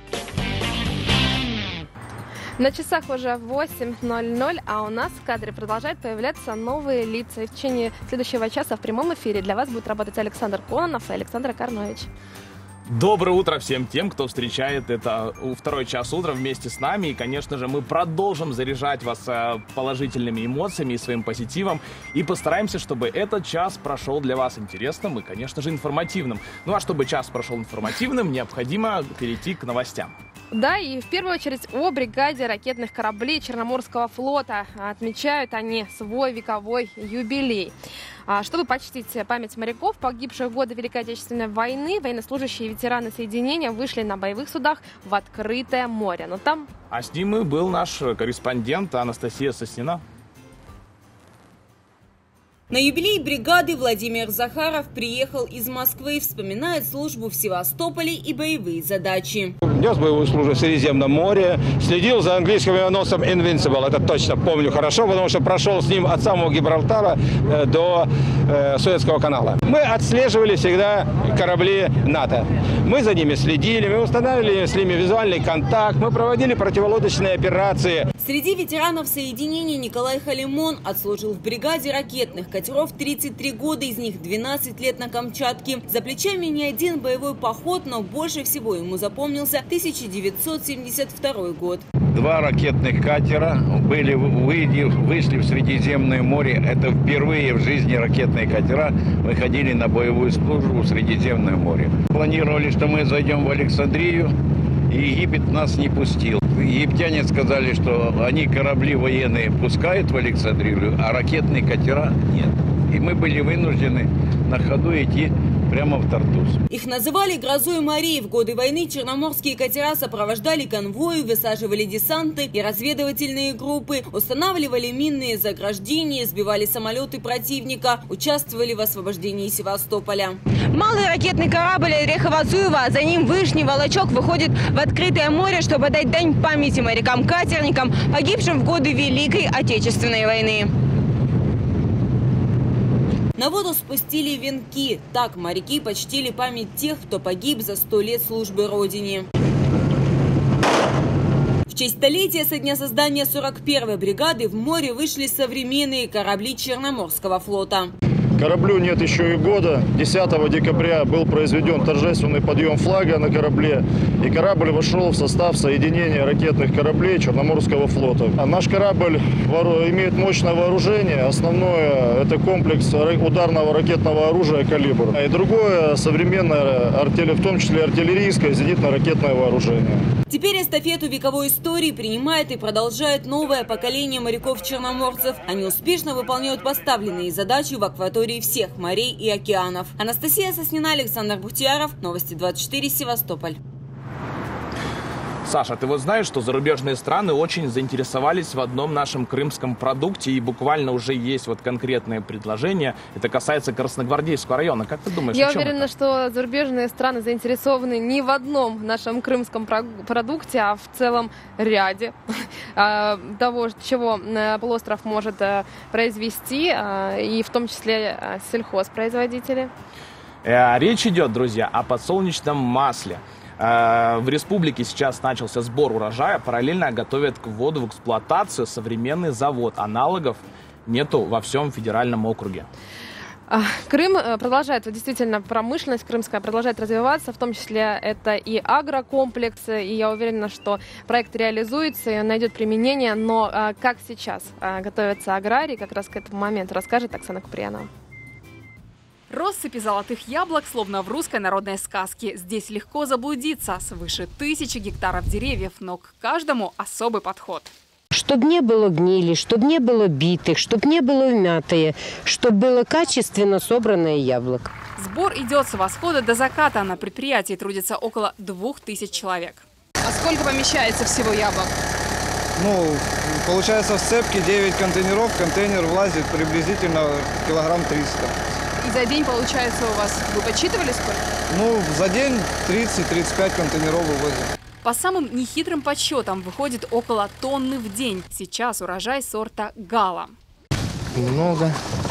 Speaker 2: На часах уже 8:00, а у нас в кадре продолжают появляться новые лица. И в течение следующего часа в прямом эфире для вас будет работать Александр Кононов и Александр Карнович.
Speaker 1: Доброе утро всем тем, кто встречает это второй час утра вместе с нами. И, конечно же, мы продолжим заряжать вас положительными эмоциями и своим позитивом. И постараемся, чтобы этот час прошел для вас интересным и, конечно же, информативным. Ну а чтобы час прошел информативным, необходимо перейти к новостям.
Speaker 2: Да, и в первую очередь о бригаде ракетных кораблей Черноморского флота. Отмечают они свой вековой юбилей. Чтобы почтить память моряков, погибших в годы Великой Отечественной войны, военнослужащие и ветераны соединения вышли на боевых судах в открытое море. Но там...
Speaker 1: А с ним и был наш корреспондент Анастасия Соснина.
Speaker 8: На юбилей бригады Владимир Захаров приехал из Москвы, вспоминает службу в Севастополе и боевые задачи.
Speaker 17: Нес боевую службу в Средиземном море, следил за английским авианосцем Invincible, это точно помню хорошо, потому что прошел с ним от самого Гибралтара до Суэцкого канала. Мы отслеживали всегда корабли НАТО. Мы за ними следили, мы устанавливали с ними визуальный контакт, мы проводили противолодочные операции.
Speaker 8: Среди ветеранов соединения Николай Халимон отслужил в бригаде ракетных катеров 33 года, из них 12 лет на Камчатке. За плечами не один боевой поход, но больше всего ему запомнился 1972 год.
Speaker 18: 2 ракетных катера вышли в Средиземное море. Это впервые в жизни ракетные катера выходили на боевую службу в Средиземное море. Планировали, что мы зайдем в Александрию, и Египет нас не пустил. Египтяне сказали, что они корабли военные пускают в Александрию, а ракетные катера нет. И мы были вынуждены на ходу идти прямо в Тартус.
Speaker 8: Их называли «Грозой морей». В годы войны черноморские катера сопровождали конвои, высаживали десанты и разведывательные группы, устанавливали минные заграждения, сбивали самолеты противника, участвовали в освобождении Севастополя.
Speaker 26: Малый ракетный корабль Орехово-Зуево, за ним Вышний Волочок выходит в открытое море, чтобы дать дань памяти морякам-катерникам, погибшим в годы Великой Отечественной войны.
Speaker 8: На воду спустили венки. Так моряки почтили память тех, кто погиб за 100 лет службы Родине.
Speaker 26: В честь столетия со дня создания 41-й бригады в море вышли современные корабли Черноморского флота.
Speaker 4: Кораблю нет еще и года. 10 декабря был произведен торжественный подъем флага на корабле, и корабль вошел в состав соединения ракетных кораблей Черноморского флота. Наш корабль имеет мощное вооружение. Основное – это комплекс ударного ракетного оружия «Калибр». И другое – современное, в том числе артиллерийское, зенитно-ракетное вооружение.
Speaker 26: Теперь эстафету вековой истории принимает и продолжает новое поколение моряков-черноморцев. Они успешно выполняют поставленные задачи в акватории всех морей и океанов. Анастасия Соснина, Александр Бухтияров. Новости 24, Севастополь.
Speaker 19: Саша, ты вот знаешь, что зарубежные страны очень заинтересовались в одном нашем крымском продукте, и буквально уже есть вот конкретные предложения. Это касается Красногвардейского района. Как ты думаешь,
Speaker 2: Я уверена, что зарубежные страны заинтересованы не в одном нашем крымском продукте, а в целом ряде того, чего полуостров может произвести, и в том числе сельхозпроизводители.
Speaker 19: Речь идет, друзья, о подсолнечном масле. В республике сейчас начался сбор урожая, параллельно готовят к вводу в эксплуатацию современный завод. Аналогов нету во всем федеральном округе.
Speaker 2: Крым продолжает, действительно, промышленность крымская продолжает развиваться, в том числе это и агрокомплекс, и я уверена, что проект реализуется и найдет применение, но как сейчас готовятся аграрии, как раз к этому моменту расскажет Оксана Куприянова.
Speaker 13: Россыпи золотых яблок, словно в русской народной сказке. Здесь легко заблудиться. Свыше 1000 гектаров деревьев, но к каждому особый подход.
Speaker 20: Чтоб не было гнили, чтоб не было битых, чтоб не было вмятые, чтоб было качественно собранное яблоко.
Speaker 13: Сбор идет с восхода до заката. На предприятии трудится около 2000 человек.
Speaker 15: А сколько помещается всего яблок?
Speaker 22: Получается в цепке 9 контейнеров. В контейнер влазит приблизительно килограмм 300.
Speaker 15: И за день, получается, у вас, вы подсчитывали сколько?
Speaker 22: За день 30-35 контейнеров вывозим.
Speaker 13: По самым нехитрым подсчетам выходит около тонны в день. Сейчас урожай сорта Гала.
Speaker 24: Много.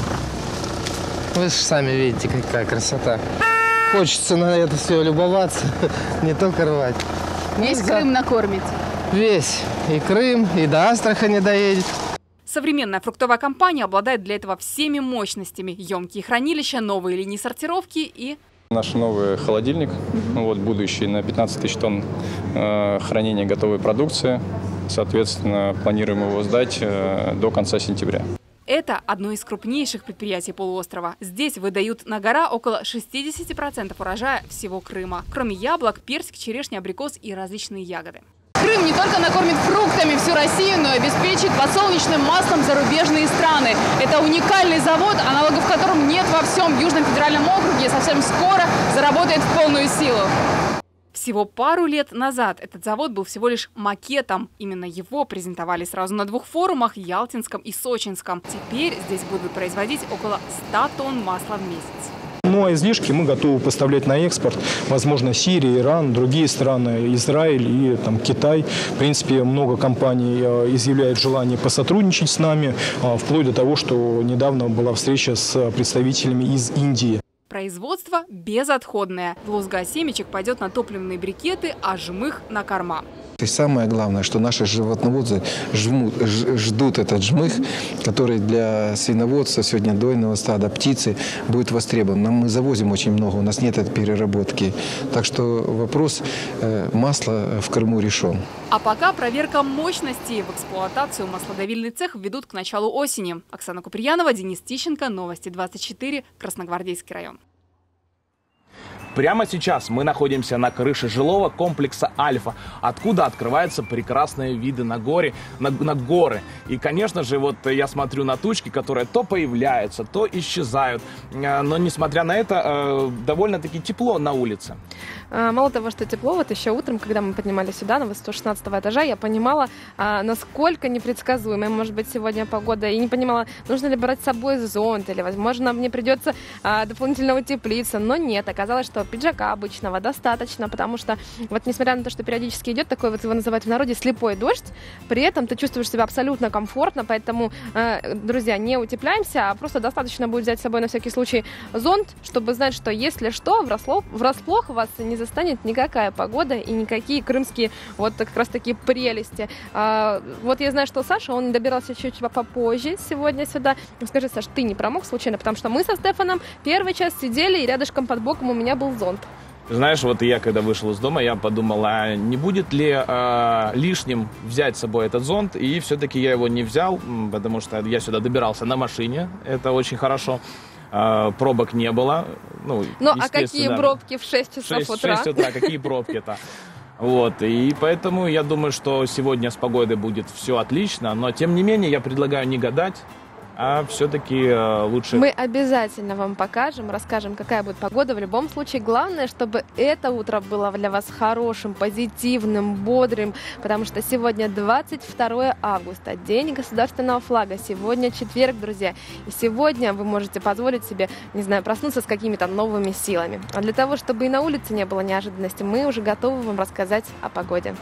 Speaker 24: Вы же сами видите, какая красота. Хочется на это все любоваться, не только рвать.
Speaker 15: Весь Крым накормите?
Speaker 24: Весь. И Крым, и до Астрахани доедет.
Speaker 13: Современная фруктовая компания обладает для этого всеми мощностями. Емкие хранилища, новые линии сортировки и...
Speaker 25: Наш новый холодильник, будущий, на 15 тысяч тонн хранения готовой продукции. Соответственно, планируем его сдать до конца сентября.
Speaker 13: Это одно из крупнейших предприятий полуострова. Здесь выдают на гора около 60% урожая всего Крыма. Кроме яблок, персик, черешня, абрикос и различные ягоды.
Speaker 15: Крым не только накормит фруктами всю Россию, но и обеспечит подсолнечным маслом зарубежные страны. Это уникальный завод, аналогов которым нет во всем Южном федеральном округе, и совсем скоро заработает в полную силу.
Speaker 13: Всего пару лет назад этот завод был всего лишь макетом. Именно его презентовали сразу на 2 форумах – Ялтинском и Сочинском. Теперь здесь будут производить около 100 тонн масла в месяц.
Speaker 27: Ну а излишки мы готовы поставлять на экспорт. Возможно, Сирия, Иран, другие страны, Израиль и Китай. В принципе, много компаний изъявляют желание посотрудничать с нами, вплоть до того, что недавно была встреча с представителями из Индии.
Speaker 13: Производство безотходное. Лузга семечек пойдет на топливные брикеты, а жмых – на корма.
Speaker 24: И самое главное, что наши животноводцы ждут этот жмых, который для свиноводства, сегодня дойного стада, птицы будет востребован. Мы завозим очень много, у нас нет этой переработки. Так что вопрос масла в Крыму решен.
Speaker 13: А пока проверка мощностей. В эксплуатацию маслодавильный цех введут к началу осени. Оксана Куприянова, Денис Тищенко, Новости 24, Красногвардейский район.
Speaker 19: Прямо сейчас мы находимся на крыше жилого комплекса «Альфа», откуда открываются прекрасные виды на горы. И, конечно же, я смотрю на тучки, которые то появляются, то исчезают. Но, несмотря на это, довольно-таки тепло на улице.
Speaker 2: Мало того, что тепло, еще утром, когда мы поднимались сюда, на высоту 16-го этажа, я понимала, насколько непредсказуемая может быть сегодня погода. И не понимала, нужно ли брать с собой зонт, или, возможно, мне придется дополнительно утеплиться. Но нет, оказалось, что что пиджака обычного достаточно, потому что вот несмотря на то, что периодически идет такой, вот его называют в народе слепой дождь, при этом ты чувствуешь себя абсолютно комфортно, поэтому, друзья, не утепляемся, а просто достаточно будет взять с собой на всякий случай зонт, чтобы знать, что если что, врасплох вас не застанет никакая погода и никакие крымские вот как раз такие прелести. Вот я знаю, что Саша, он добирался чуть попозже сегодня сюда. Скажи, Саш, ты не промок случайно? Потому что мы со Стефаном первый час сидели, и рядышком под боком у меня был зонт.
Speaker 19: Знаешь, вот я когда вышел из дома, я подумал, а не будет ли лишним взять с собой этот зонт, и все-таки я его не взял, потому что я сюда добирался на машине, это очень хорошо. Пробок не было. Ну
Speaker 2: а какие пробки в 6 часов утра?
Speaker 19: 6 утра, какие пробки-то? Вот, и поэтому я думаю, что сегодня с погодой будет все отлично, но тем не менее я предлагаю не гадать, а все-таки лучше...
Speaker 2: Мы обязательно вам покажем, расскажем, какая будет погода. В любом случае, главное, чтобы это утро было для вас хорошим, позитивным, бодрым, потому что сегодня 22 августа, день государственного флага. Сегодня четверг, друзья. И сегодня вы можете позволить себе, не знаю, проснуться с какими-то новыми силами. А для того, чтобы и на улице не было неожиданности, мы уже готовы вам рассказать о погоде.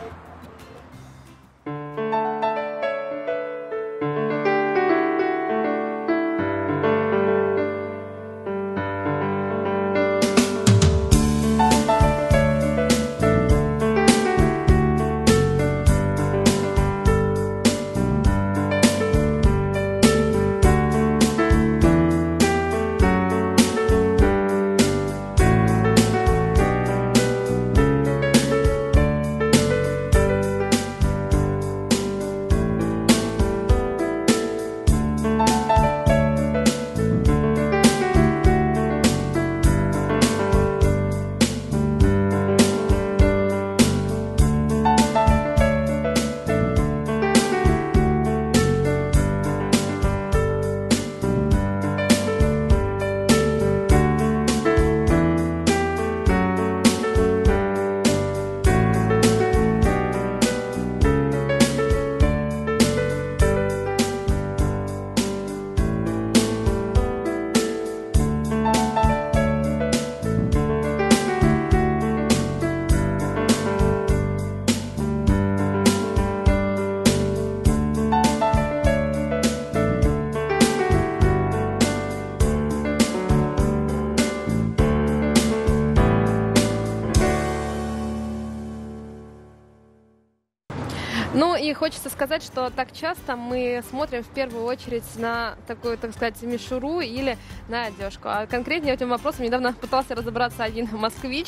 Speaker 2: Ну и хочется сказать, что так часто мы смотрим в первую очередь на такую, так сказать, мишуру или на одежку. А конкретнее этим вопросом недавно пытался разобраться один москвич.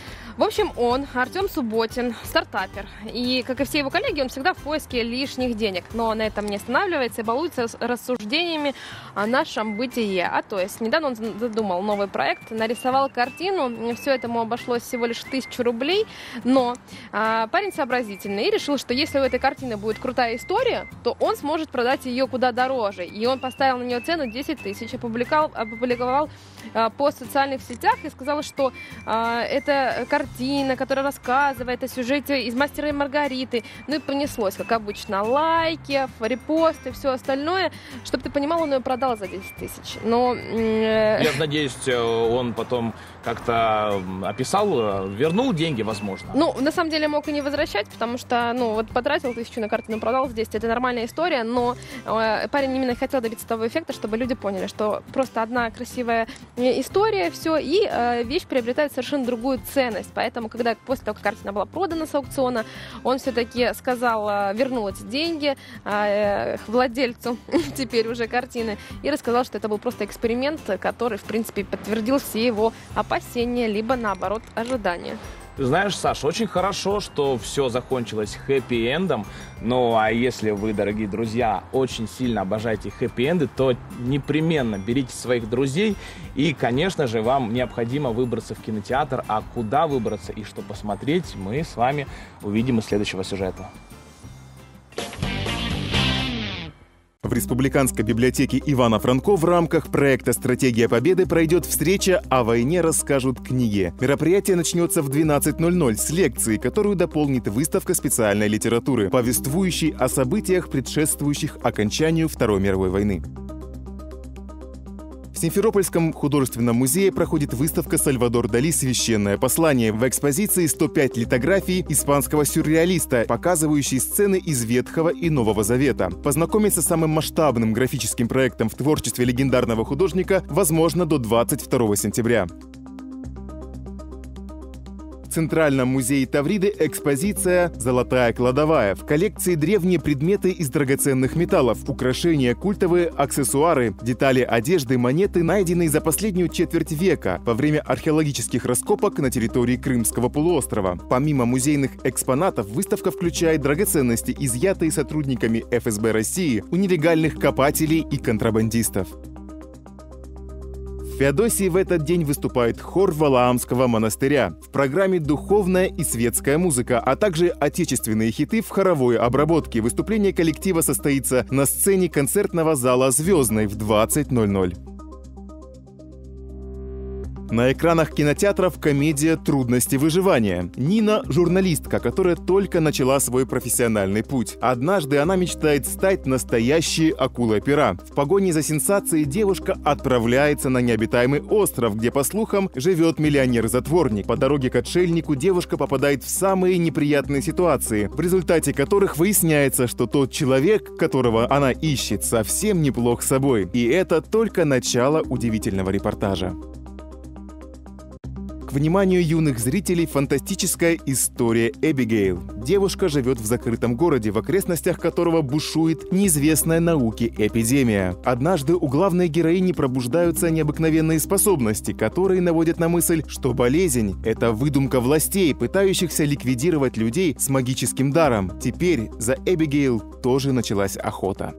Speaker 2: В общем, он, Артем Субботин, стартапер. И, как и все его коллеги, он всегда в поиске лишних денег. Но на этом не останавливается и балуется рассуждениями о нашем бытие. А то есть, недавно он задумал новый проект, нарисовал картину. Все это ему обошлось всего лишь 1000 рублей. Но парень сообразительный и решил, что если у этой картины будет крутая история, то он сможет продать ее куда дороже. И он поставил на нее цену 10 000, опубликовал пост в социальных сетях и сказал, что это картина, которая рассказывает о сюжете из «Мастера и Маргариты». Ну и понеслось, как обычно, лайки, репосты, все остальное. Чтобы ты понимал, он ее продал за 10 000. Но,
Speaker 19: я надеюсь, он потом как-то описал, вернул деньги, возможно.
Speaker 2: Ну, на самом деле мог и не возвращать, потому что, ну, вот потратил 1000 на картину, продал за 10. Это нормальная история, но парень именно хотел добиться того эффекта, чтобы люди поняли, что просто одна красивая история, все, и вещь приобретает совершенно другую ценность. Поэтому, когда после того, как картина была продана с аукциона, он все-таки сказал, вернул эти деньги владельцу теперь уже картины и рассказал, что это был просто эксперимент, который, в принципе, подтвердил все его опасения, либо, наоборот, ожидания.
Speaker 19: Ты знаешь, Саша, очень хорошо, что все закончилось хэппи-эндом. Ну, а если вы, дорогие друзья, очень сильно обожаете хэппи-энды, то непременно берите своих друзей. И, конечно же, вам необходимо выбраться в кинотеатр. А куда выбраться и что посмотреть, мы с вами увидим из следующего сюжета.
Speaker 3: В Республиканской библиотеке Ивана Франко в рамках проекта «Стратегия Победы» пройдет встреча «О войне расскажут книги». Мероприятие начнется в 12:00 с лекции, которую дополнит выставка специальной литературы, повествующей о событиях, предшествующих окончанию Второй мировой войны. В Симферопольском художественном музее проходит выставка «Сальвадор Дали. Священное послание». В экспозиции 105 литографий испанского сюрреалиста, показывающие сцены из Ветхого и Нового Завета. Познакомиться с самым масштабным графическим проектом в творчестве легендарного художника возможно до 22 сентября. В Центральном музее Тавриды экспозиция «Золотая кладовая». В коллекции древние предметы из драгоценных металлов, украшения, культовые аксессуары, детали одежды, монеты, найденные за последнюю четверть века во время археологических раскопок на территории Крымского полуострова. Помимо музейных экспонатов, выставка включает драгоценности, изъятые сотрудниками ФСБ России у нелегальных копателей и контрабандистов. В Феодосии в этот день выступает хор Валаамского монастыря. В программе духовная и светская музыка, а также отечественные хиты в хоровой обработке. Выступление коллектива состоится на сцене концертного зала «Звездной» в 20:00. На экранах кинотеатров комедия «Трудности выживания». Нина – журналистка, которая только начала свой профессиональный путь. Однажды она мечтает стать настоящей акулой пера. В погоне за сенсацией девушка отправляется на необитаемый остров, где, по слухам, живет миллионер-затворник. По дороге к отшельнику девушка попадает в самые неприятные ситуации, в результате которых выясняется, что тот человек, которого она ищет, совсем неплох собой. И это только начало удивительного репортажа. К вниманию юных зрителей фантастическая история Эбигейл. Девушка живет в закрытом городе, в окрестностях которого бушует неизвестная науке эпидемия. Однажды у главной героини пробуждаются необыкновенные способности, которые наводят на мысль, что болезнь – это выдумка властей, пытающихся ликвидировать людей с магическим даром. Теперь за Эбигейл тоже началась охота.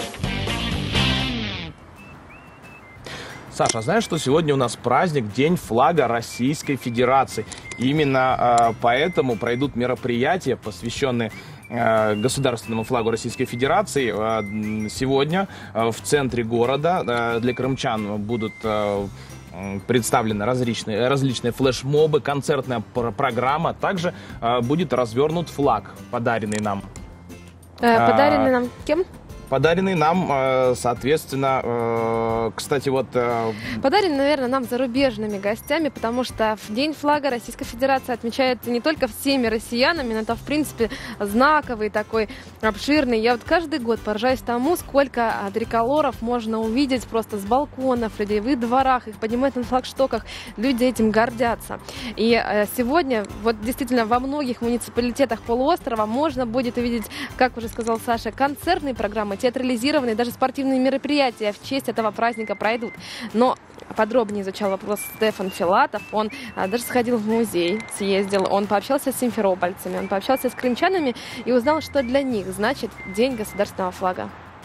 Speaker 19: Саша, знаешь, что сегодня у нас праздник, День флага Российской Федерации. Именно поэтому пройдут мероприятия, посвященные государственному флагу Российской Федерации. Сегодня в центре города для крымчан будут представлены различные флешмобы, концертная программа. Также будет развернут флаг, подаренный нам.
Speaker 2: Подаренный нам кем?
Speaker 19: Подаренный нам, соответственно, кстати, вот...
Speaker 2: Подаренный, наверное, нам зарубежными гостями, потому что в День флага Российской Федерации отмечается не только всеми россиянами, но это, в принципе, знаковый такой, обширный. Я вот каждый год поражаюсь тому, сколько триколоров можно увидеть просто с балконов, людей в их дворах, их поднимают на флагштоках. Люди этим гордятся. И сегодня, вот действительно, во многих муниципалитетах полуострова можно будет увидеть, как уже сказал Саша, концертные программы, театрализированные, даже спортивные мероприятия в честь этого праздника пройдут. Но подробнее изучал вопрос Стефан Филатов. Он даже сходил в музей, съездил, он пообщался с симферопольцами, он пообщался с крымчанами и узнал, что для них значит День государственного флага.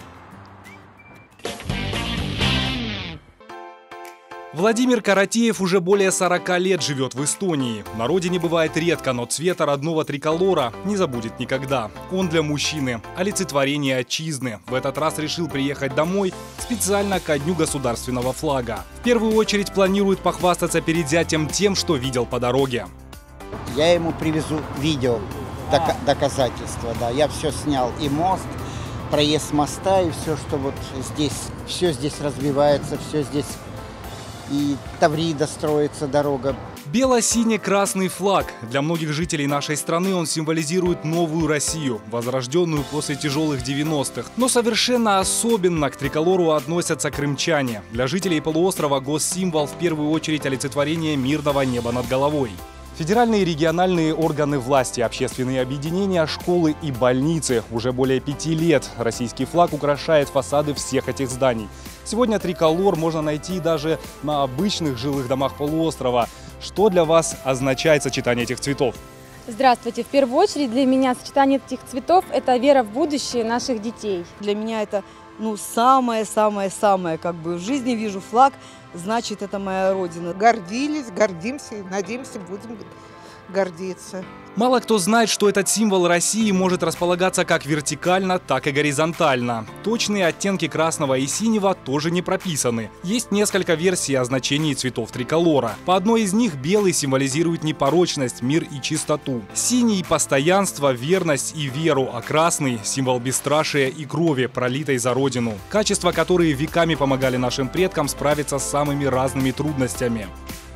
Speaker 5: Владимир Каратеев уже более 40 лет живет в Эстонии. На родине бывает редко, но цвета родного триколора не забудет никогда. Он для мужчины – олицетворение отчизны. В этот раз решил приехать домой специально ко дню государственного флага. В первую очередь планирует похвастаться перед зятем тем, что видел по дороге.
Speaker 6: Я ему привезу видео, доказательства. Да. Я все снял, и мост, проезд моста, и все, что вот здесь развивается, все здесь. И Таврида строится, дорога.
Speaker 5: Бело-сине-красный флаг. Для многих жителей нашей страны он символизирует новую Россию, возрожденную после тяжелых 90-х. Но совершенно особенно к триколору относятся крымчане. Для жителей полуострова госсимвол в первую очередь олицетворение мирного неба над головой. Федеральные и региональные органы власти, общественные объединения, школы и больницы. Уже более 5 лет российский флаг украшает фасады всех этих зданий. Сегодня триколор можно найти даже на обычных жилых домах полуострова. Что для вас означает сочетание этих цветов?
Speaker 7: Здравствуйте. В первую очередь для меня сочетание этих цветов – это вера в будущее наших детей.
Speaker 9: Для меня это самое-самое-самое, как бы в жизни вижу флаг, значит, это моя родина.
Speaker 10: Гордились, гордимся, надеемся, будем гордиться.
Speaker 5: Мало кто знает, что этот символ России может располагаться как вертикально, так и горизонтально. Точные оттенки красного и синего тоже не прописаны. Есть несколько версий о значении цветов триколора. По одной из них белый символизирует непорочность, мир и чистоту. Синий – постоянство, верность и веру, а красный – символ бесстрашия и крови, пролитой за родину. Качества, которые веками помогали нашим предкам справиться с самыми разными трудностями.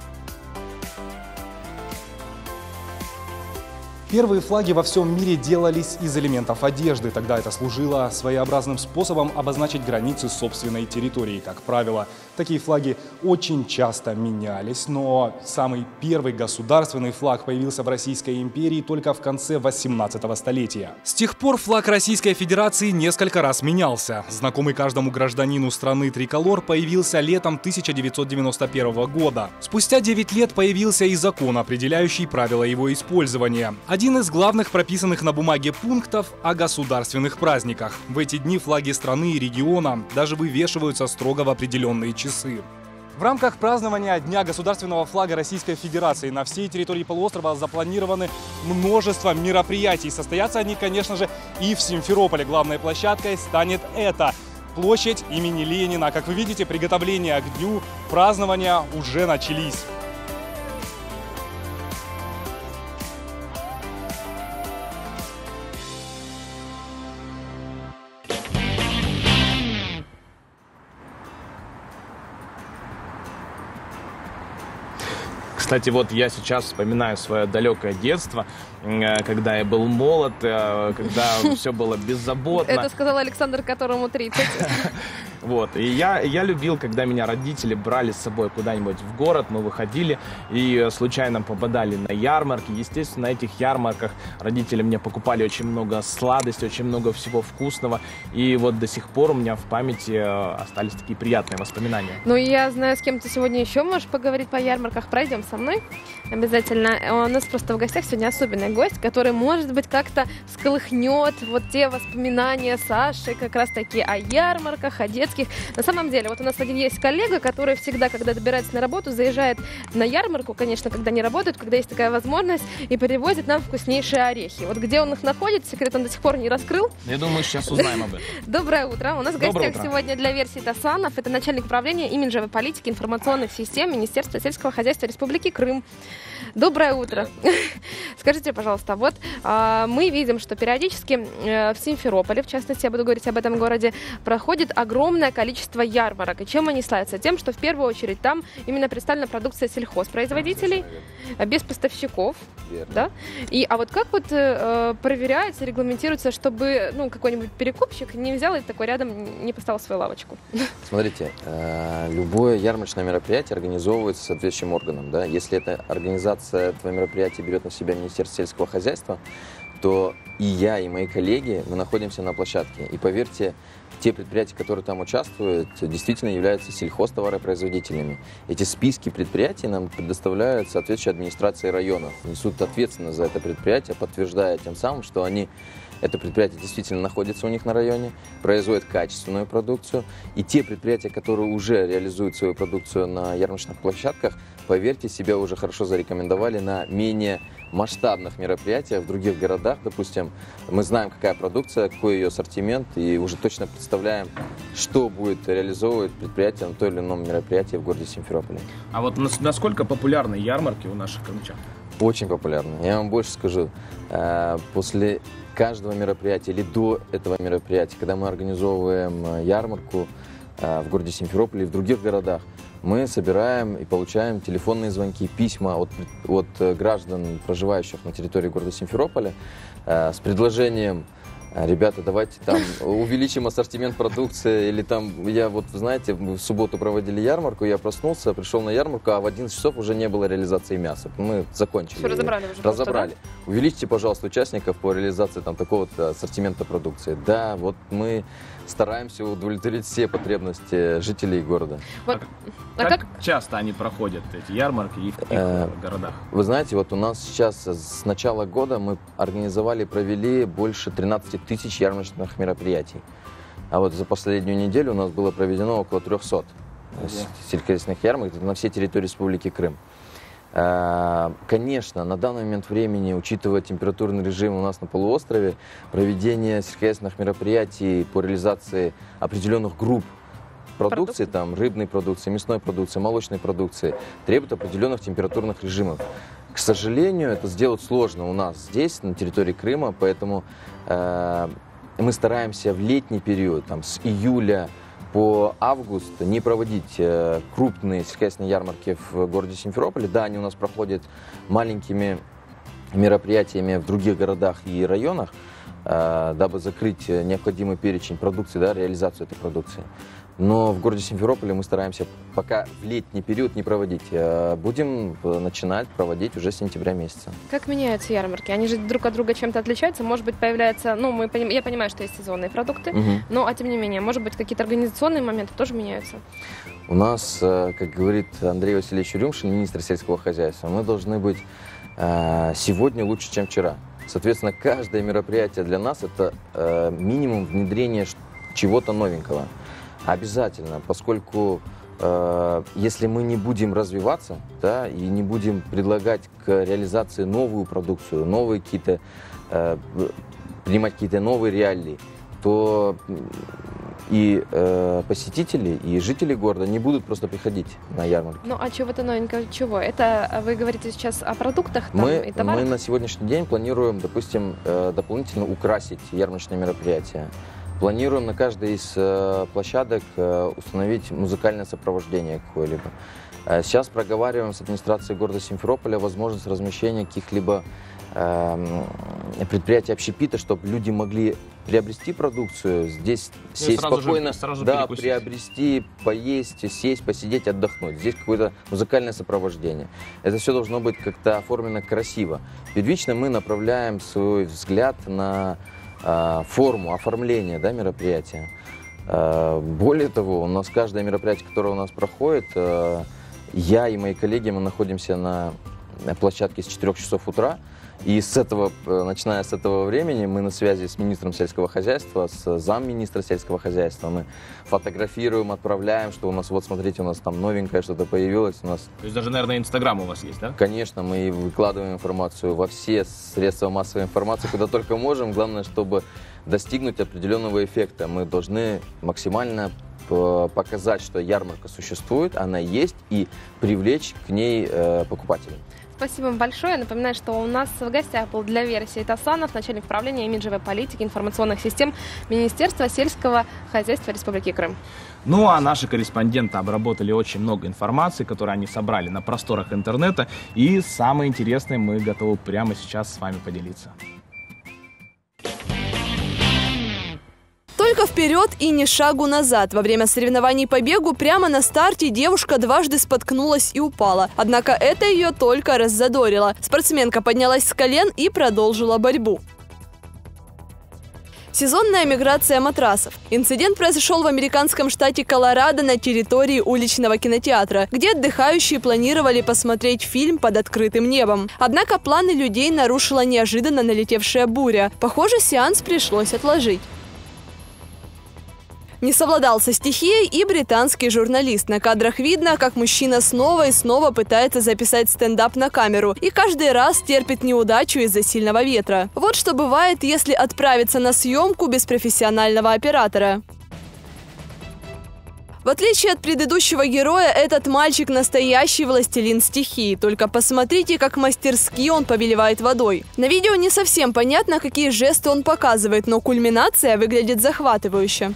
Speaker 5: Первые флаги во всем мире делались из элементов одежды. Тогда это служило своеобразным способом обозначить границы собственной территории. Как правило, такие флаги очень часто менялись, но самый первый государственный флаг появился в Российской империи только в конце 18 столетия. С тех пор флаг Российской Федерации несколько раз менялся. Знакомый каждому гражданину страны триколор появился летом 1991 года. Спустя 9 лет появился и закон, определяющий правила его использования. Один из главных прописанных на бумаге пунктов о государственных праздниках. В эти дни флаги страны и региона даже вывешиваются строго в определенные часы. В рамках празднования Дня государственного флага Российской Федерации на всей территории полуострова запланированы множество мероприятий. Состоятся они, конечно же, и в Симферополе. Главной площадкой станет эта площадь имени Ленина. Как вы видите, приготовления к дню празднования уже начались.
Speaker 19: Кстати, вот я сейчас вспоминаю свое далекое детство, когда я был молод, когда все было беззаботно.
Speaker 2: Это сказал Александр, которому 30.
Speaker 19: Вот. И я любил, когда меня родители брали с собой куда-нибудь в город, мы выходили и случайно попадали на ярмарки. Естественно, на этих ярмарках родители мне покупали очень много сладостей, очень много всего вкусного. И вот до сих пор у меня в памяти остались такие приятные воспоминания.
Speaker 2: Ну, я знаю, с кем ты сегодня еще можешь поговорить по ярмарках. Пройдем со мной обязательно. У нас просто в гостях сегодня особенный гость, который, может быть, как-то всколыхнет вот те воспоминания Саши как раз-таки о ярмарках, о детстве. На самом деле, вот у нас один есть коллега, который всегда, когда добирается на работу, заезжает на ярмарку, конечно, когда не работает, когда есть такая возможность, и привозит нам вкуснейшие орехи. Вот где он их находит, секрет он до сих пор не раскрыл.
Speaker 19: Я думаю, сейчас узнаем об этом.
Speaker 2: Доброе утро. У нас в гостях сегодня для версии Тасанов. Это начальник управления имиджевой политики информационных систем Министерства сельского хозяйства Республики Крым. Доброе утро. Скажите, пожалуйста, вот мы видим, что периодически в Симферополе, в частности, я буду говорить об этом городе, проходит огромное количество ярмарок. И чем они славятся? Тем, что в первую очередь там именно представлена продукция сельхозпроизводителей, без поставщиков. Да? А вот как вот проверяется, регламентируется, чтобы какой-нибудь перекупщик не взял и такой рядом не поставил свою лавочку?
Speaker 11: Смотрите, любое ярмарочное мероприятие организовывается соответствующим органом. Да? Если эта организация этого мероприятия берет на себя Министерство сельского хозяйства, то и я, и мои коллеги, мы находимся на площадке. И поверьте, те предприятия, которые там участвуют, действительно являются сельхозтоваропроизводителями. Эти списки предприятий нам предоставляют соответствующие администрации районов. Несут ответственность за это предприятие, подтверждая тем самым, что это предприятие действительно находится у них на районе, производит качественную продукцию. И те предприятия, которые уже реализуют свою продукцию на ярмарочных площадках, поверьте, себя уже хорошо зарекомендовали на менее масштабных мероприятиях в других городах. Допустим, мы знаем, какая продукция, какой ее ассортимент, и уже точно представляем, что будет реализовывать предприятие на той или ином мероприятии в городе Симферополе.
Speaker 19: А вот насколько популярны ярмарки у наших крымчан?
Speaker 11: Очень популярны. Я вам больше скажу. После каждого мероприятия или до этого мероприятия, когда мы организовываем ярмарку в городе Симферополе и в других городах, мы собираем и получаем телефонные звонки, письма от граждан, проживающих на территории города Симферополя, с предложением: ребята, давайте там увеличим ассортимент продукции, или там, знаете, в субботу проводили ярмарку, я проснулся, пришел на ярмарку, а в 11 часов уже не было реализации мяса. Мы закончили.
Speaker 2: Все разобрали уже.
Speaker 11: Разобрали. Да? Увеличьте, пожалуйста, участников по реализации там такого-то ассортимента продукции. Да, вот мы стараемся удовлетворить все потребности жителей города.
Speaker 19: Вот. Как часто они проходят, эти ярмарки, и в каких городах?
Speaker 11: Вы знаете, вот у нас сейчас с начала года мы организовали и провели больше 13 тысяч ярмарочных мероприятий. А вот за последнюю неделю у нас было проведено около 300 сельскохозяйственных ярмарок на всей территории Республики Крым. Конечно, на данный момент времени, учитывая температурный режим у нас на полуострове, проведение сельскохозяйственных мероприятий по реализации определенных групп продукции, там, рыбной продукции, мясной продукции, молочной продукции, требует определенных температурных режимов. К сожалению, это сделать сложно у нас здесь, на территории Крыма, поэтому мы стараемся в летний период, там, с июля по август, не проводить крупные сельскохозяйственные ярмарки в городе Симферополе. Да, они у нас проходят маленькими мероприятиями в других городах и районах, дабы закрыть необходимый перечень продукции, да, реализацию этой продукции. Но в городе Симферополе мы стараемся пока в летний период не проводить. Будем начинать проводить уже с сентября месяца.
Speaker 2: Как меняются ярмарки? Они же друг от друга чем-то отличаются? Может быть, появляется... Ну, я понимаю, что есть сезонные продукты, но, тем не менее, может быть, какие-то организационные моменты тоже меняются?
Speaker 11: У нас, как говорит Андрей Васильевич Рюмшин, министр сельского хозяйства, мы должны быть сегодня лучше, чем вчера. Соответственно, каждое мероприятие для нас – это минимум внедрения чего-то новенького. Обязательно, поскольку если мы не будем развиваться, да, и не будем предлагать к реализации новую продукцию, новые какие-то, принимать какие-то новые реалии, то и посетители, и жители города не будут просто приходить на ярмарку.
Speaker 2: Ну, а чего-то новенького, чего? Это вы говорите сейчас о продуктах там, и товарах?
Speaker 11: Мы на сегодняшний день планируем, допустим, дополнительно украсить ярмарочные мероприятия. Планируем на каждой из площадок установить музыкальное сопровождение какое-либо. Сейчас проговариваем с администрацией города Симферополя возможность размещения каких-либо предприятий общепита, чтобы люди могли приобрести продукцию, здесь сесть спокойно, да, приобрести, поесть, сесть, посидеть, отдохнуть. Здесь какое-то музыкальное сопровождение. Это все должно быть как-то оформлено красиво. Первично мы направляем свой взгляд на форму, оформления, да, мероприятия. Более того, у нас каждое мероприятие, которое у нас проходит, я и мои коллеги, мы находимся на площадке с 4 часов утра. И начиная с этого времени, мы на связи с министром сельского хозяйства, с замминистра сельского хозяйства. Мы фотографируем, отправляем, что у нас, вот смотрите, у нас там новенькое что-то появилось. У нас...
Speaker 19: То есть даже, наверное, Инстаграм у вас есть, да?
Speaker 11: Конечно, мы выкладываем информацию во все средства массовой информации, куда только можем. Главное, чтобы достигнуть определенного эффекта, мы должны максимально показать, что ярмарка существует, она есть, и привлечь к ней покупателей.
Speaker 2: Спасибо вам большое. Напоминаю, что у нас в гостях был Длявер Сейтасанов, начальник управления имиджевой политики, информационных систем Министерства сельского хозяйства Республики Крым.
Speaker 19: Ну а наши корреспонденты обработали очень много информации, которую они собрали на просторах интернета. И самое интересное мы готовы прямо сейчас с вами поделиться.
Speaker 1: Только вперед и ни шагу назад. Во время соревнований по бегу прямо на старте девушка дважды споткнулась и упала. Однако это ее только раззадорило. Спортсменка поднялась с колен и продолжила борьбу. Сезонная миграция матрасов. Инцидент произошел в американском штате Колорадо на территории уличного кинотеатра, где отдыхающие планировали посмотреть фильм под открытым небом. Однако планы людей нарушила неожиданно налетевшая буря. Похоже, сеанс пришлось отложить. Не совладал со стихией и британский журналист. На кадрах видно, как мужчина снова и снова пытается записать стендап на камеру и каждый раз терпит неудачу из-за сильного ветра. Вот что бывает, если отправиться на съемку без профессионального оператора. В отличие от предыдущего героя, этот мальчик настоящий властелин стихии. Только посмотрите, как мастерски он повелевает водой. На видео не совсем понятно, какие жесты он показывает, но кульминация выглядит захватывающе.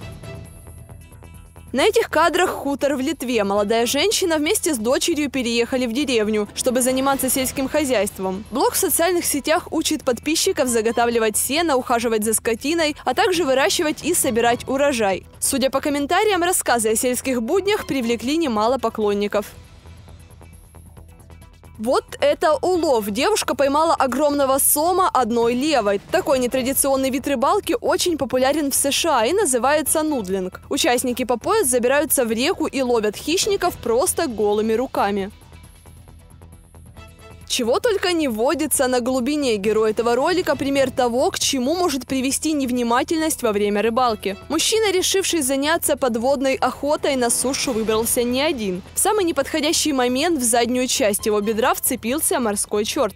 Speaker 1: На этих кадрах хутор в Литве. Молодая женщина вместе с дочерью переехали в деревню, чтобы заниматься сельским хозяйством. Блог в социальных сетях учит подписчиков заготавливать сено, ухаживать за скотиной, а также выращивать и собирать урожай. Судя по комментариям, рассказы о сельских буднях привлекли немало поклонников. Вот это улов. Девушка поймала огромного сома одной левой. Такой нетрадиционный вид рыбалки очень популярен в США и называется нудлинг. Участники по пояс забираются в реку и ловят хищников просто голыми руками. Чего только не водится на глубине. Герой этого ролика – пример того, к чему может привести невнимательность во время рыбалки. Мужчина, решивший заняться подводной охотой, на сушу выбрался не один. В самый неподходящий момент в заднюю часть его бедра вцепился морской черт.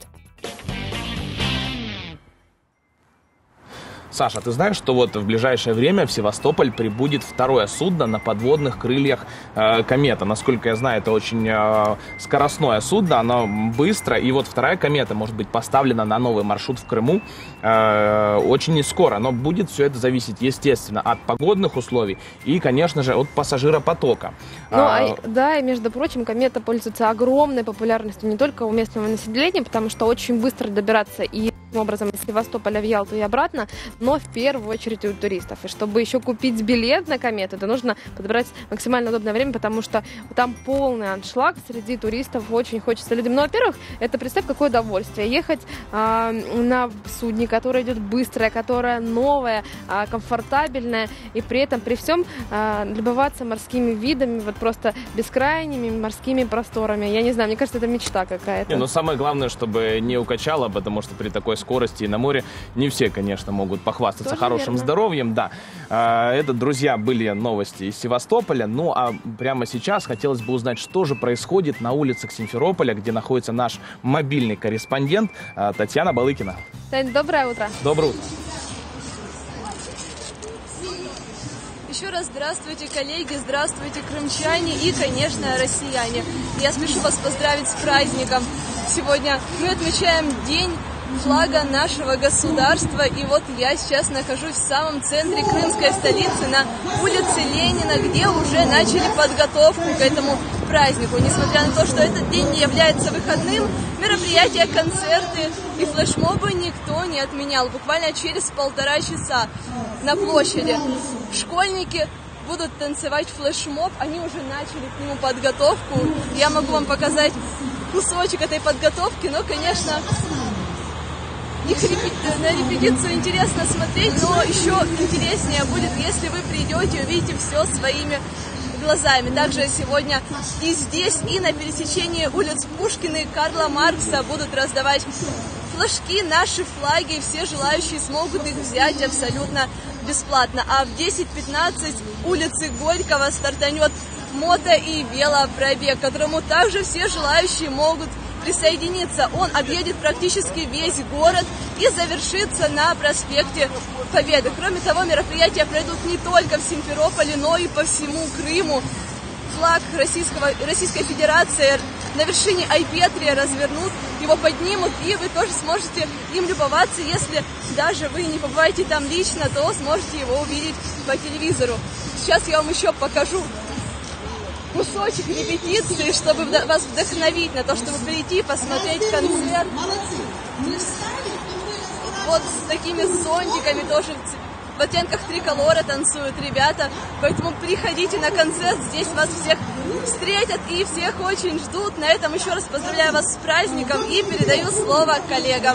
Speaker 19: Саша, ты знаешь, что вот в ближайшее время в Севастополь прибудет второе судно на подводных крыльях «Комета». Насколько я знаю, это очень скоростное судно, оно быстро. И вот вторая «Комета» может быть поставлена на новый маршрут в Крыму очень не скоро. Но будет все это зависеть, естественно, от погодных условий и, конечно же, от пассажиропотока.
Speaker 2: Да, и между прочим, «Комета» пользуется огромной популярностью не только у местного населения, потому что очень быстро добираться и образом из Севастополя в Ялту и обратно, но в первую очередь у туристов. И чтобы еще купить билет на «Комету», то нужно подобрать максимально удобное время, потому что там полный аншлаг среди туристов, очень хочется людям. Ну, во-первых, это, представь, какое удовольствие ехать на судне, которое идет быстрое, которое новое, комфортабельное, и при этом, при всем любоваться морскими видами, вот просто бескрайними морскими просторами. Я не знаю, мне кажется, это мечта какая-то.
Speaker 19: Но самое главное, чтобы не укачало, потому что при такой скорости и на море не все, конечно, могут похвастаться тоже хорошим здоровьем. Да. Это, друзья, были новости из Севастополя. Ну, а прямо сейчас хотелось бы узнать, что же происходит на улицах Симферополя, где находится наш мобильный корреспондент Татьяна Балыкина.
Speaker 2: Тань, доброе утро.
Speaker 19: Доброе утро.
Speaker 1: Еще раз здравствуйте, коллеги, здравствуйте, крымчане и, конечно, россияне. Я спешу вас поздравить с праздником. Сегодня мы отмечаем День флага нашего государства. И вот я сейчас нахожусь в самом центре крымской столицы, на улице Ленина, где уже начали подготовку к этому празднику. Несмотря на то, что этот день не является выходным, мероприятия, концерты и флешмобы никто не отменял. Буквально через 1,5 часа на площади школьники будут танцевать флешмоб. Они уже начали к нему подготовку. Я могу вам показать кусочек этой подготовки, но, конечно, их на репетицию интересно смотреть, но еще интереснее будет, если вы придете и увидите все своими глазами. Также сегодня и здесь, и на пересечении улиц Пушкина и Карла Маркса будут раздавать флажки, наши флаги, и все желающие смогут их взять абсолютно бесплатно. А в 10:15 улицы Горького стартанет мото- и велопробег, к которому также все желающие могут присоединиться. Он объедет практически весь город и завершится на проспекте Победы. Кроме того, мероприятия пройдут не только в Симферополе, но и по всему Крыму. Флаг Российской Федерации на вершине Айпетри развернут, его поднимут, и вы тоже сможете им любоваться. Если даже вы не побываете там лично, то сможете его увидеть по телевизору. Сейчас я вам еще покажу кусочек репетиции, чтобы вас вдохновить на то, чтобы прийти и посмотреть концерт. Вот с такими зонтиками тоже в оттенках триколора танцуют ребята. Поэтому приходите на концерт, здесь вас всех встретят и всех очень ждут. На этом еще раз поздравляю вас с праздником и передаю слово коллегам.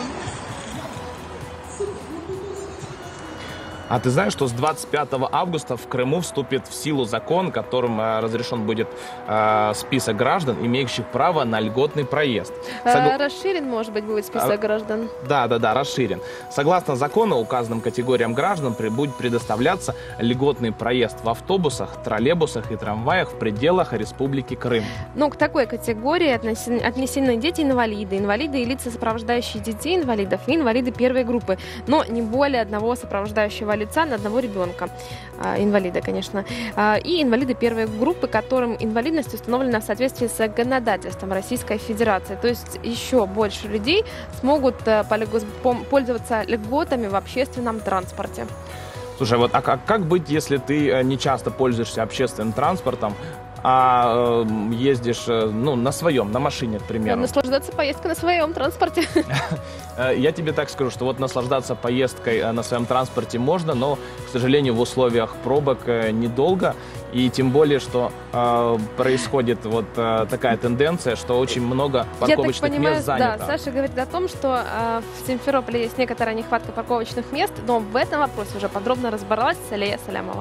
Speaker 19: А ты знаешь, что с 25 августа в Крыму вступит в силу закон, которым разрешен будет список граждан, имеющих право на льготный проезд?
Speaker 2: Расширен, может быть, будет список граждан?
Speaker 19: Да, расширен. Согласно закону, указанным категориям граждан будет предоставляться льготный проезд в автобусах, троллейбусах и трамваях в пределах Республики Крым.
Speaker 2: Ну, к такой категории отнесены дети-инвалиды, инвалиды и лица, сопровождающие детей-инвалидов и инвалиды первой группы, но не более одного сопровождающего лица на одного ребенка, инвалида, конечно, и инвалиды первой группы, которым инвалидность установлена в соответствии с законодательством Российской Федерации. То есть еще больше людей смогут пользоваться льготами в общественном транспорте.
Speaker 19: Слушай, вот как быть, если ты не часто пользуешься общественным транспортом, а ездишь, на своем, на машине, к примеру?
Speaker 2: Наслаждаться поездкой на своем транспорте.
Speaker 19: Я тебе так скажу, что вот наслаждаться поездкой на своем транспорте можно, но, к сожалению, в условиях пробок недолго. И тем более, что происходит вот такая тенденция, что очень много парковочных мест занято.
Speaker 2: Да, Саша говорит о том, что в Симферополе есть некоторая нехватка парковочных мест, но в этом вопросе уже подробно разбиралась Салия Салямова.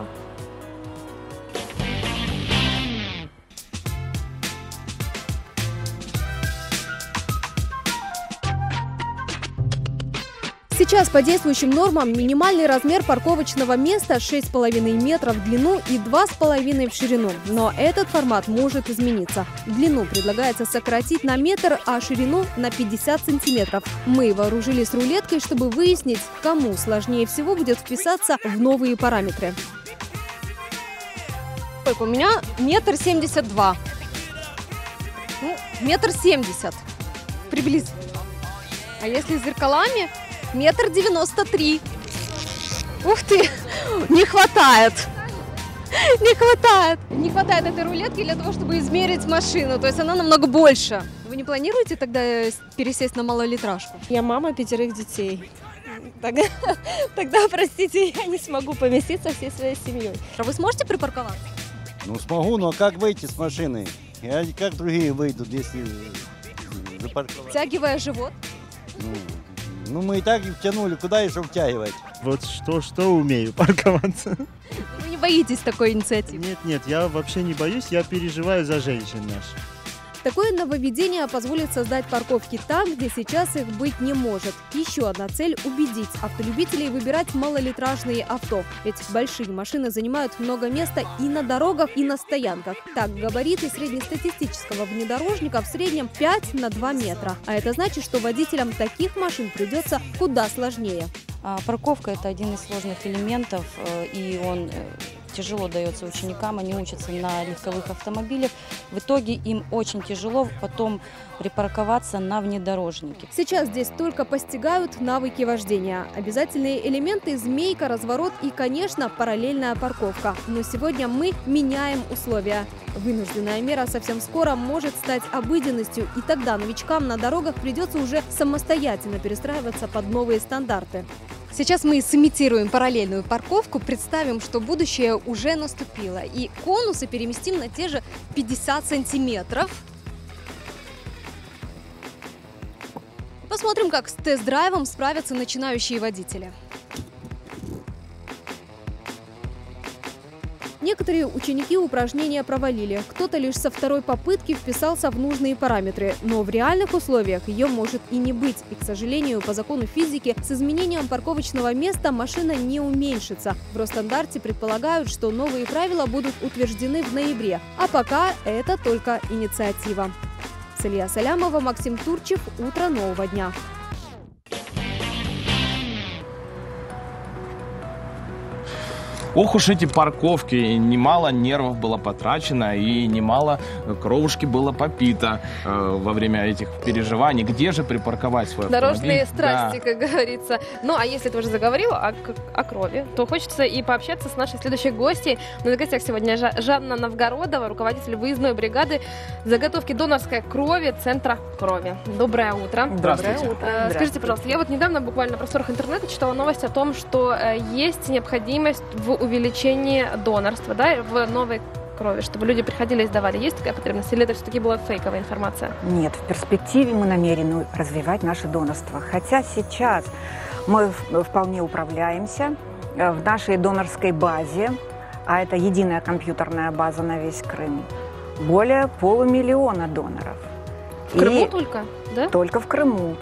Speaker 10: Сейчас по действующим нормам минимальный размер парковочного места 6,5 метров в длину и 2,5 в ширину. Но этот формат может измениться. Длину предлагается сократить на метр, а ширину на 50 сантиметров. Мы вооружились рулеткой, чтобы выяснить, кому сложнее всего будет вписаться в новые параметры.
Speaker 12: У меня 1,72 м. Ну, 1,70 м. Приблизительно. А если с зеркалами? 1,93 м. Ух ты! Не хватает! Не хватает! Не хватает этой рулетки для того, чтобы измерить машину. То есть она намного больше.
Speaker 10: Вы не планируете тогда пересесть на малолитражку?
Speaker 12: Я мама 5 детей. Тогда, простите, я не смогу поместиться всей своей семьей.
Speaker 10: А вы сможете припарковаться?
Speaker 14: Ну, смогу, но как выйти с машины? Я как другие выйдут, если запарковать.
Speaker 10: Втягивая живот?
Speaker 14: Ну, мы и так и втянули, куда еще втягивать?
Speaker 16: Вот что умею, парковаться.
Speaker 10: Вы не боитесь такой инициативы?
Speaker 16: Нет, я вообще не боюсь, я переживаю за женщин наших.
Speaker 10: Такое нововведение позволит создать парковки там, где сейчас их быть не может. Еще одна цель – убедить автолюбителей выбирать малолитражные авто. Ведь большие машины занимают много места и на дорогах, и на стоянках. Так, габариты среднестатистического внедорожника в среднем 5 на 2 метра. А это значит, что водителям таких машин придется куда сложнее.
Speaker 17: Парковка – это один из сложных элементов, и он тяжело дается ученикам, они учатся на легковых автомобилях. В итоге им очень тяжело потом припарковаться на внедорожнике.
Speaker 10: Сейчас здесь только постигают навыки вождения. Обязательные элементы – змейка, разворот и, конечно, параллельная парковка. Но сегодня мы меняем условия. Вынужденная мера совсем скоро может стать обыденностью, и тогда новичкам на дорогах придется уже самостоятельно перестраиваться под новые стандарты.
Speaker 12: Сейчас мы сымитируем параллельную парковку, представим, что будущее уже наступило. И конусы переместим на те же 50 сантиметров. Посмотрим, как с тест-драйвом справятся начинающие водители.
Speaker 10: Некоторые ученики упражнения провалили. Кто-то лишь со второй попытки вписался в нужные параметры. Но в реальных условиях ее может и не быть. И, к сожалению, по закону физики, с изменением парковочного места машина не уменьшится. В Росстандарте предполагают, что новые правила будут утверждены в ноябре. А пока это только инициатива. Салия Салямова, Максим Турчев. Утро нового дня.
Speaker 19: Ох уж эти парковки, немало нервов было потрачено и немало кровушки было попито во время этих переживаний. Где же припарковать свой автомобиль?
Speaker 2: Дорожные страсти, как говорится. Ну, а если ты уже заговорила о крови, то хочется и пообщаться с нашей следующей гостьей. У нас в гостях сегодня Жанна Новгородова, руководитель выездной бригады заготовки донорской крови Центра крови. Доброе утро.
Speaker 19: Здравствуйте.
Speaker 2: Доброе утро. Скажите, пожалуйста, я вот недавно буквально на просторах интернета читала новость о том, что есть необходимость в увеличении донорства, да, в новой крови, чтобы люди приходили и сдавали. Есть такая потребность? Или это все-таки была фейковая информация?
Speaker 21: Нет, в перспективе мы намерены развивать наше донорство. Хотя сейчас мы вполне управляемся в нашей донорской базе, а это единая компьютерная база на весь Крым, более 500 000 доноров.
Speaker 2: В Крыму только? Да?
Speaker 21: Только в Крыму.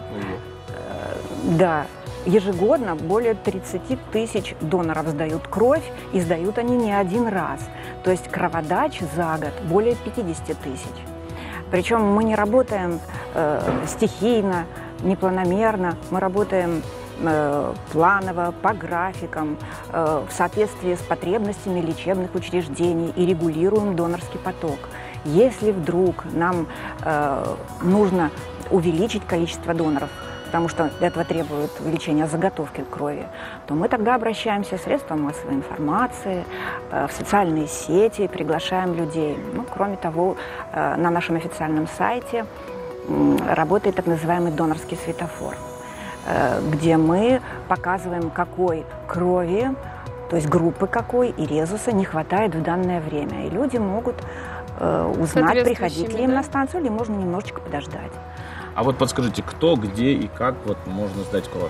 Speaker 21: Да. Ежегодно более 30 000 доноров сдают кровь, и сдают они не один раз. То есть кроводач за год более 50 000. Причем мы не работаем стихийно, непланомерно, мы работаем планово, по графикам, в соответствии с потребностями лечебных учреждений и регулируем донорский поток. Если вдруг нам нужно увеличить количество доноров, потому что этого требует увеличения заготовки крови, то мы тогда обращаемся в средства массовой информации, в социальные сети, приглашаем людей. Ну, кроме того, на нашем официальном сайте работает так называемый донорский светофор, где мы показываем, какой крови, то есть группы какой и резуса не хватает в данное время. И люди могут узнать, приходить ли им на станцию, или можно немножечко подождать.
Speaker 19: А вот подскажите, кто, где и как вот можно сдать кровь?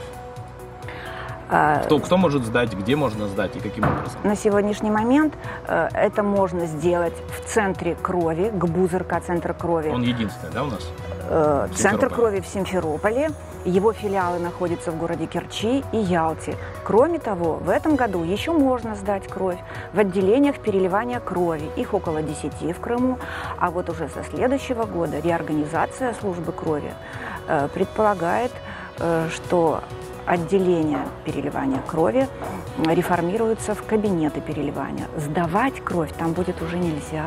Speaker 19: Кто может сдать, где можно сдать и каким образом?
Speaker 21: На сегодняшний момент это можно сделать в центре крови, ГБУ ЗРК Центр крови.
Speaker 19: Он единственный, да, у нас?
Speaker 21: Центр крови в Симферополе. Его филиалы находятся в городе Керчи и Ялте. Кроме того, в этом году еще можно сдать кровь в отделениях переливания крови. Их около 10 в Крыму. А вот уже со следующего года реорганизация службы крови предполагает, что отделение переливания крови реформируется в кабинеты переливания. Сдавать кровь там будет уже нельзя.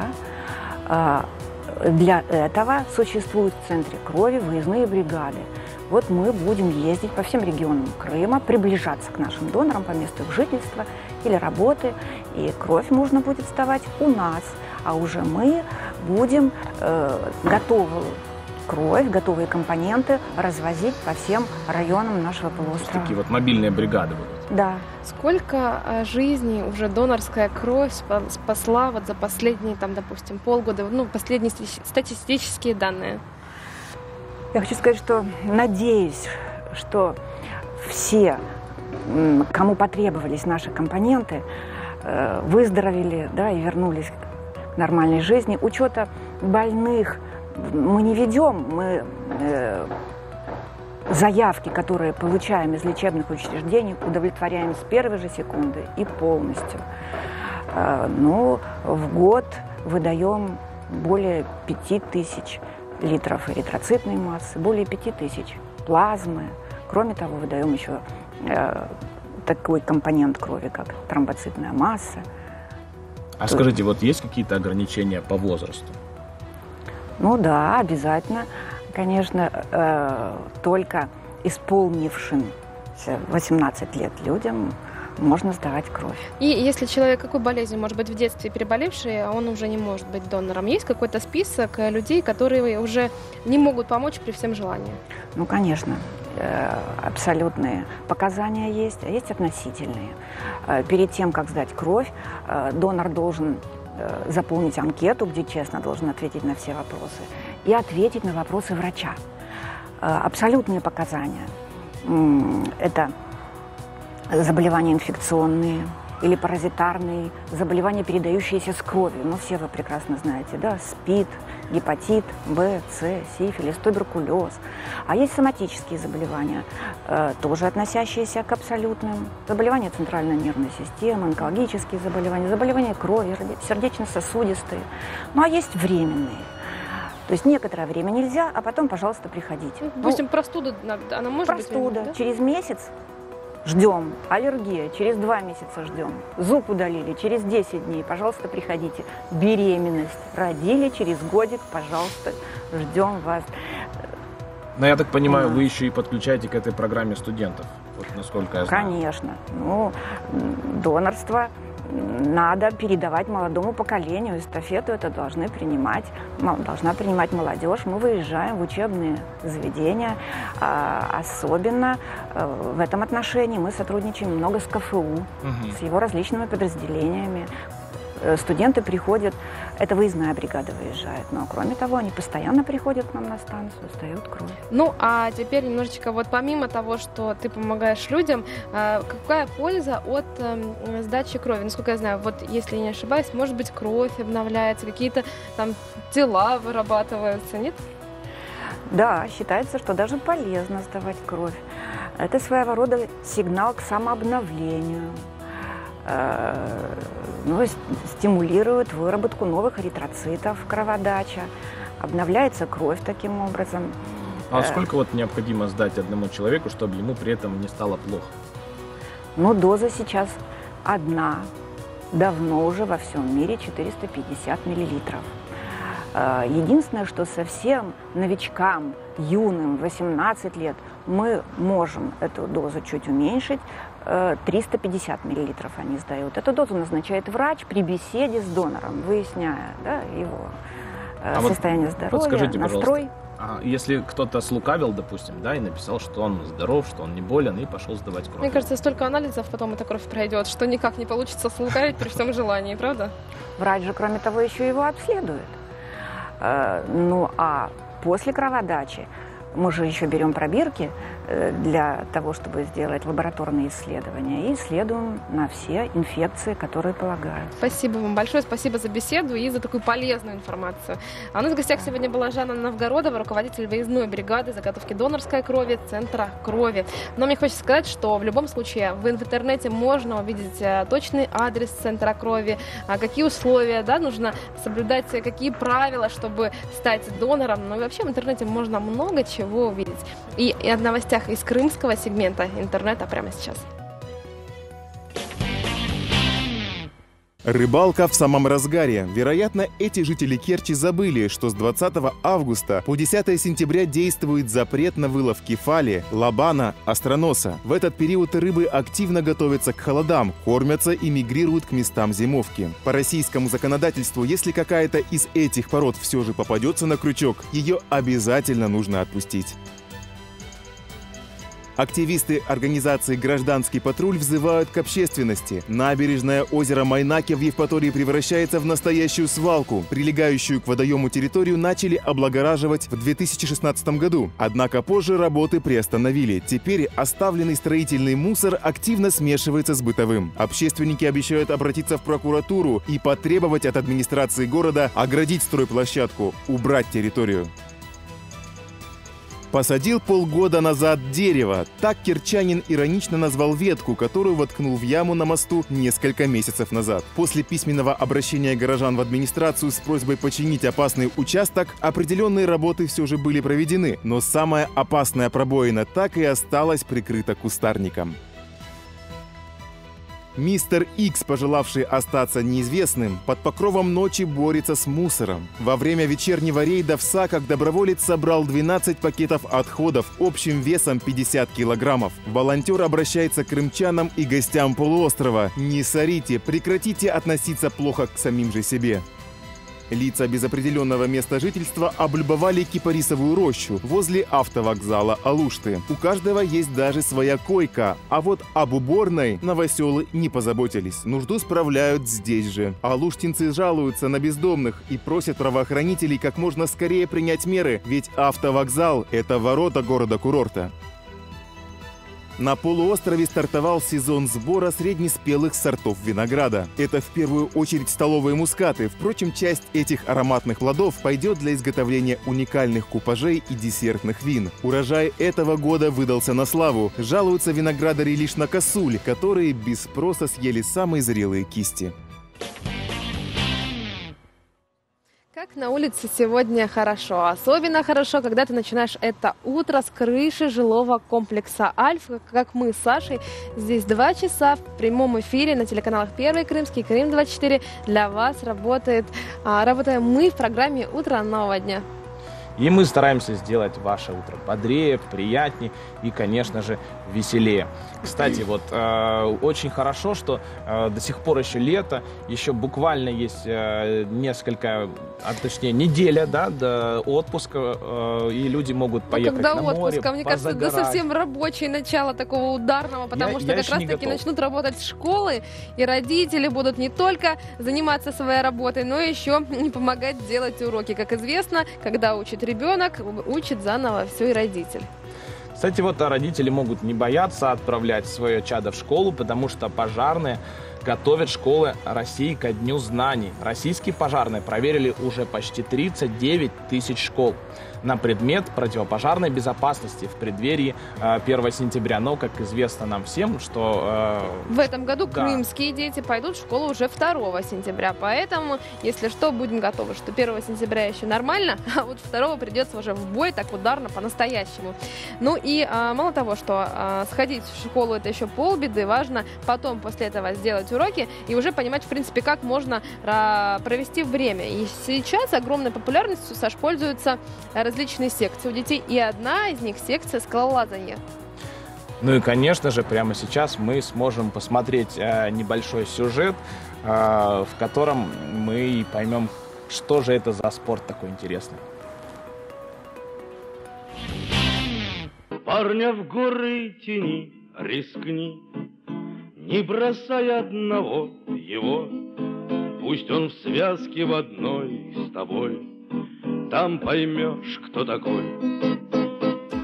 Speaker 21: Для этого существуют в центре крови выездные бригады. Вот мы будем ездить по всем регионам Крыма, приближаться к нашим донорам по месту их жительства или работы. И кровь можно будет сдавать у нас. А уже мы будем готовую кровь, готовые компоненты развозить по всем районам нашего полуострова.
Speaker 19: Такие вот мобильные бригады будут.
Speaker 21: Да.
Speaker 2: Сколько жизней уже донорская кровь спасла вот за последние, там, допустим, полгода, ну, последние статистические данные?
Speaker 21: Я хочу сказать, что надеюсь, что все, кому потребовались наши компоненты, выздоровели, да, и вернулись к нормальной жизни. Учета больных мы не ведем, мы заявки, которые получаем из лечебных учреждений, удовлетворяем с первой же секунды и полностью. Но в год выдаем более 5000 литров эритроцитной массы, более 5000 плазмы. Кроме того, выдаем еще такой компонент крови, как тромбоцитная масса.
Speaker 19: А скажите, вот есть какие-то ограничения по возрасту?
Speaker 21: Ну да, обязательно. Конечно, только исполнившимся 18 лет людям можно сдавать кровь.
Speaker 2: И если человек какой болезнью, может быть, в детстве переболевший, а он уже не может быть донором, есть какой-то список людей, которые уже не могут помочь при всем желании?
Speaker 21: Ну, конечно. Абсолютные показания есть, а есть относительные. Перед тем, как сдать кровь, донор должен заполнить анкету, где честно должен ответить на все вопросы, и ответить на вопросы врача. Абсолютные показания – это заболевания инфекционные или паразитарные, заболевания, передающиеся с кровью. Ну, все вы прекрасно знаете, да, СПИД, гепатит, Б, С, сифилис, туберкулез. А есть соматические заболевания, тоже относящиеся к абсолютным. Заболевания центральной нервной системы, онкологические заболевания, заболевания крови, сердечно-сосудистые. Ну, а есть временные. То есть некоторое время нельзя, а потом, пожалуйста, приходите.
Speaker 2: Допустим, простуда, она может быть?
Speaker 21: Простуда.
Speaker 2: Да?
Speaker 21: Через месяц ждем. Аллергия. Через 2 месяца ждем. Зуб удалили. Через 10 дней. Пожалуйста, приходите. Беременность. Родили через годик. Пожалуйста, ждем вас.
Speaker 19: Но я так понимаю, вы еще и подключаете к этой программе студентов, вот насколько я знаю.
Speaker 21: Конечно. Ну, донорство надо передавать молодому поколению. Эстафету это должна принимать молодежь. Мы выезжаем в учебные заведения. Особенно в этом отношении мы сотрудничаем много с КФУ, с его различными подразделениями. Студенты приходят, это выездная бригада выезжает, но кроме того, они постоянно приходят к нам на станцию, сдают кровь.
Speaker 2: Ну, а теперь немножечко, вот помимо того, что ты помогаешь людям, какая польза от сдачи крови? Насколько я знаю, вот если я не ошибаюсь, может быть, кровь обновляется, какие-то там тела вырабатываются, нет?
Speaker 21: Да, считается, что даже полезно сдавать кровь. Это своего рода сигнал к самообновлению. Ну, стимулирует выработку новых эритроцитов, кроводача, обновляется кровь таким образом.
Speaker 19: А сколько вот необходимо сдать одному человеку, чтобы ему при этом не стало плохо?
Speaker 21: Ну, доза сейчас одна, давно уже во всем мире 450 миллилитров. Единственное, что совсем новичкам, юным, 18 лет, мы можем эту дозу чуть уменьшить. 350 миллилитров они сдают. Эту дозу назначает врач при беседе с донором, выясняя, да, его состояние здоровья,
Speaker 19: подскажите,
Speaker 21: настрой.
Speaker 19: Если кто-то слукавил, допустим, да, и написал, что он здоров, что он не болен, и пошел сдавать кровь.
Speaker 2: Мне кажется, столько анализов потом эта кровь пройдет, что никак не получится слукавить при всем желании, правда?
Speaker 21: Врач же, кроме того, еще его обследует. Ну, а после кроводачи Мы же еще берем пробирки для того, чтобы сделать лабораторные исследования, и исследуем на все инфекции, которые полагают.
Speaker 2: Спасибо вам большое, спасибо за беседу и за такую полезную информацию. А у нас в гостях сегодня была Жанна Новгородова, руководитель выездной бригады заготовки донорской крови Центра крови. Но мне хочется сказать, что в любом случае в интернете можно увидеть точный адрес Центра крови, какие условия, да, нужно соблюдать, какие правила, чтобы стать донором. Ну и вообще в интернете можно много чего увидеть. И о новостях из крымского сегмента интернета прямо сейчас.
Speaker 3: Рыбалка в самом разгаре. Вероятно, эти жители Керчи забыли, что с 20 августа по 10 сентября действует запрет на вылов кефали, лабана, остроноса. В этот период рыбы активно готовятся к холодам, кормятся и мигрируют к местам зимовки. По российскому законодательству, если какая-то из этих пород все же попадется на крючок, ее обязательно нужно отпустить. Активисты организации «Гражданский патруль» взывают к общественности. Набережное озеро Майнаки в Евпатории превращается в настоящую свалку. Прилегающую к водоему территорию начали облагораживать в 2016 году. Однако позже работы приостановили. Теперь оставленный строительный мусор активно смешивается с бытовым. Общественники обещают обратиться в прокуратуру и потребовать от администрации города оградить стройплощадку, убрать территорию. Посадил полгода назад дерево. Так кирчанин иронично назвал ветку, которую воткнул в яму на мосту несколько месяцев назад. После письменного обращения горожан в администрацию с просьбой починить опасный участок, определенные работы все же были проведены, но самая опасная пробоина так и осталась прикрыта кустарником. Мистер Икс, пожелавший остаться неизвестным, под покровом ночи борется с мусором. Во время вечернего рейда в Саках доброволец собрал 12 пакетов отходов общим весом 50 килограммов. Волонтер обращается к крымчанам и гостям полуострова. Не сорите, прекратите относиться плохо к самим же себе. Лица без определенного места жительства облюбовали кипарисовую рощу возле автовокзала Алушты. У каждого есть даже своя койка, а вот об уборной новоселы не позаботились. Нужду справляют здесь же. Алуштинцы жалуются на бездомных и просят правоохранителей как можно скорее принять меры, ведь автовокзал – это ворота города-курорта. На полуострове стартовал сезон сбора среднеспелых сортов винограда. Это в первую очередь столовые мускаты. Впрочем, часть этих ароматных плодов пойдет для изготовления уникальных купажей и десертных вин. Урожай этого года выдался на славу. Жалуются виноградари лишь на косуль, которые без спроса съели самые зрелые кисти.
Speaker 2: Как на улице сегодня хорошо. Особенно хорошо, когда ты начинаешь это утро с крыши жилого комплекса «Альфа», как мы с Сашей. Здесь 2 часа в прямом эфире на телеканалах «Первый Крымский», «Крым-24». Для вас работаем мы в программе «Утро нового дня».
Speaker 19: И мы стараемся сделать ваше утро бодрее, приятнее и, конечно же, веселее. Кстати, вот очень хорошо, что до сих пор еще лето, еще буквально есть несколько, точнее неделя, да, до отпуска, и люди могут поехать на море,
Speaker 2: отпуска? Мне кажется, это совсем рабочее начало такого ударного, потому что как раз-таки начнут работать школы, и родители будут не только заниматься своей работой, но еще и помогать делать уроки. Как известно, когда учит ребенок, учит заново все и родитель.
Speaker 19: Кстати, вот родители могут не бояться отправлять свое чадо в школу, потому что пожарные готовят школы России ко Дню знаний. Российские пожарные проверили уже почти 39 тысяч школ на предмет противопожарной безопасности в преддверии 1 сентября. Но, как известно нам всем, что...
Speaker 2: в этом году крымские дети пойдут в школу уже 2 сентября. Поэтому, если что, будем готовы, что 1 сентября еще нормально, а вот 2 придется уже в бой, так ударно, по-настоящему. Ну и мало того, что сходить в школу — это еще полбеды, важно потом после этого сделать уроки и уже понимать, в принципе, как можно провести время. И сейчас огромной популярностью, Саш, пользуются различные секции у детей, и одна из них — секция скалолазания.
Speaker 19: Ну и, конечно же, прямо сейчас мы сможем посмотреть небольшой сюжет, в котором мы поймем, что же это за спорт такой интересный.
Speaker 4: Парня в горы тяни, рискни, не бросай одного его, пусть он в связке в одной с тобой, там поймешь, кто такой.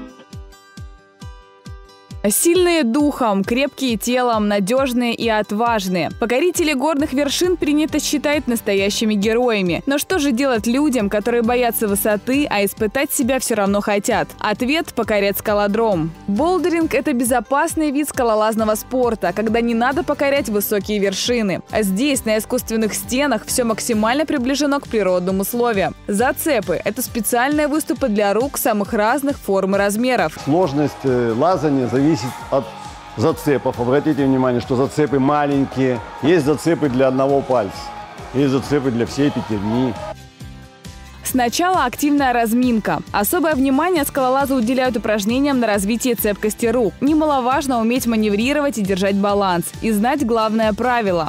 Speaker 8: Сильные духом, крепкие телом, надежные и отважные. Покорители горных вершин принято считать настоящими героями. Но что же делать людям, которые боятся высоты, а испытать себя все равно хотят? Ответ – покорять скалодром. Болдеринг – это безопасный вид скалолазного спорта, когда не надо покорять высокие вершины. А здесь, на искусственных стенах, все максимально приближено к природным условиям. Зацепы – это специальные выступы для рук самых разных форм и размеров.
Speaker 18: Сложность лазания зависит от зацепов. Обратите внимание, что зацепы маленькие. Есть зацепы для одного пальца, есть зацепы для всей пятерни.
Speaker 8: Сначала активная разминка. Особое внимание скалолазы уделяют упражнениям на развитие цепкости рук. Немаловажно уметь маневрировать и держать баланс. И знать главное правило.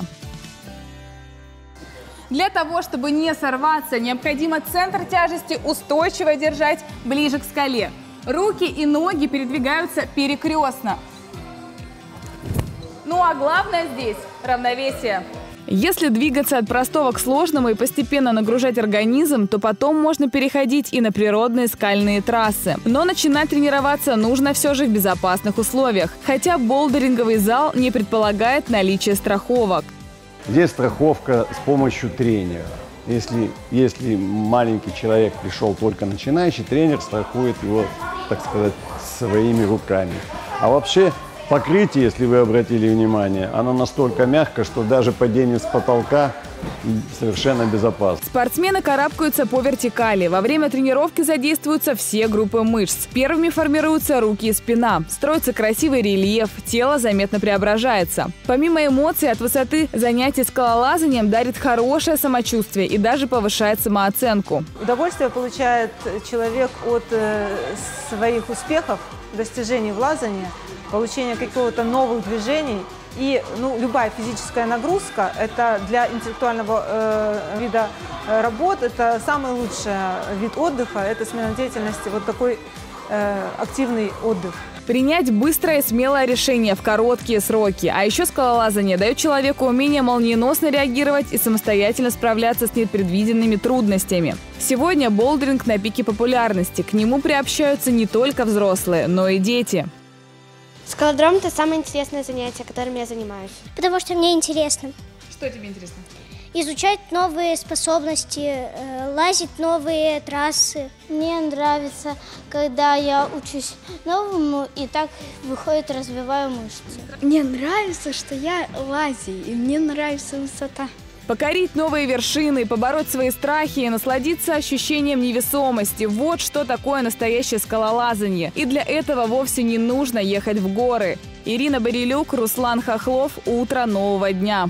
Speaker 13: Для того, чтобы не сорваться, необходимо центр тяжести устойчиво держать ближе к скале. Руки и ноги передвигаются перекрестно. Ну а главное здесь – равновесие.
Speaker 8: Если двигаться от простого к сложному и постепенно нагружать организм, то потом можно переходить и на природные скальные трассы. Но начинать тренироваться нужно все же в безопасных условиях, хотя болдеринговый зал не предполагает наличие страховок.
Speaker 18: Здесь страховка с помощью тренера. Если маленький человек пришел только начинающий, тренер страхует его, так сказать, своими руками. А вообще покрытие, если вы обратили внимание, оно настолько мягко, что даже падение с потолка совершенно безопасно.
Speaker 8: Спортсмены карабкаются по вертикали. Во время тренировки задействуются все группы мышц. Первыми формируются руки и спина. Строится красивый рельеф, тело заметно преображается. Помимо эмоций от высоты, занятие скалолазанием дарит хорошее самочувствие и даже повышает самооценку.
Speaker 20: Удовольствие получает человек от своих успехов, достижений в лазании, получения какого-то новых движений. И любая физическая нагрузка – это для интеллектуального вида работ, это самый лучший вид отдыха, это смена деятельности, вот такой активный отдых.
Speaker 8: Принять быстрое и смелое решение в короткие сроки. А еще скалолазание дает человеку умение молниеносно реагировать и самостоятельно справляться с непредвиденными трудностями. Сегодня болдеринг на пике популярности. К нему приобщаются не только взрослые, но и дети.
Speaker 22: Скалодром – это самое интересное занятие, которым я занимаюсь. Потому что мне интересно.
Speaker 13: Что тебе интересно?
Speaker 22: Изучать новые способности, лазить новые трассы. Мне нравится, когда я учусь новому и так, выходит, развиваю мышцы.
Speaker 23: Мне нравится, что я лазю, и мне нравится высота.
Speaker 8: Покорить новые вершины, побороть свои страхи и насладиться ощущением невесомости – вот что такое настоящее скалолазание. И для этого вовсе не нужно ехать в горы. Ирина Борелюк, Руслан Хохлов. Утро нового дня.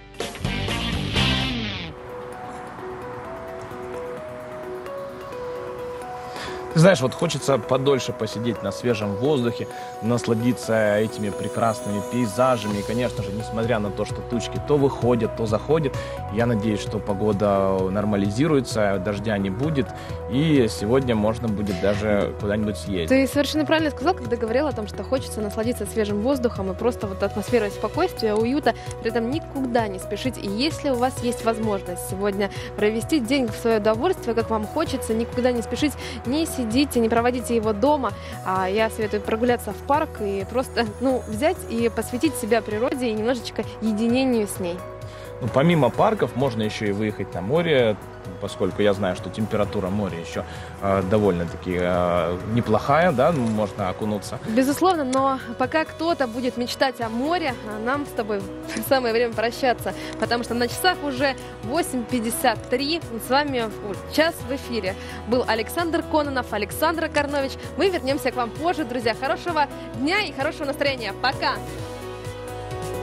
Speaker 19: Знаешь, вот хочется подольше посидеть на свежем воздухе, насладиться этими прекрасными пейзажами. И, конечно же, несмотря на то, что тучки то выходят, то заходят, я надеюсь, что погода нормализируется, дождя не будет, и сегодня можно будет даже куда-нибудь съездить.
Speaker 2: Ты совершенно правильно сказал, когда говорил о том, что хочется насладиться свежим воздухом и просто вот атмосферой спокойствия, уюта, при этом никуда не спешить. И если у вас есть возможность сегодня провести день в свое удовольствие, как вам хочется, никуда не спешить, не сидите, не проводите его дома. Я советую прогуляться в парк и просто взять и посвятить себя природе и немножечко единению с ней.
Speaker 19: Помимо парков можно еще и выехать на море, поскольку я знаю, что температура моря еще довольно-таки неплохая, да, можно окунуться.
Speaker 2: Безусловно, но пока кто-то будет мечтать о море, нам с тобой самое время прощаться, потому что на часах уже 8:53. С вами час в эфире был Александр Кононов, Александра Корнович. Мы вернемся к вам позже, друзья. Хорошего дня и хорошего настроения. Пока!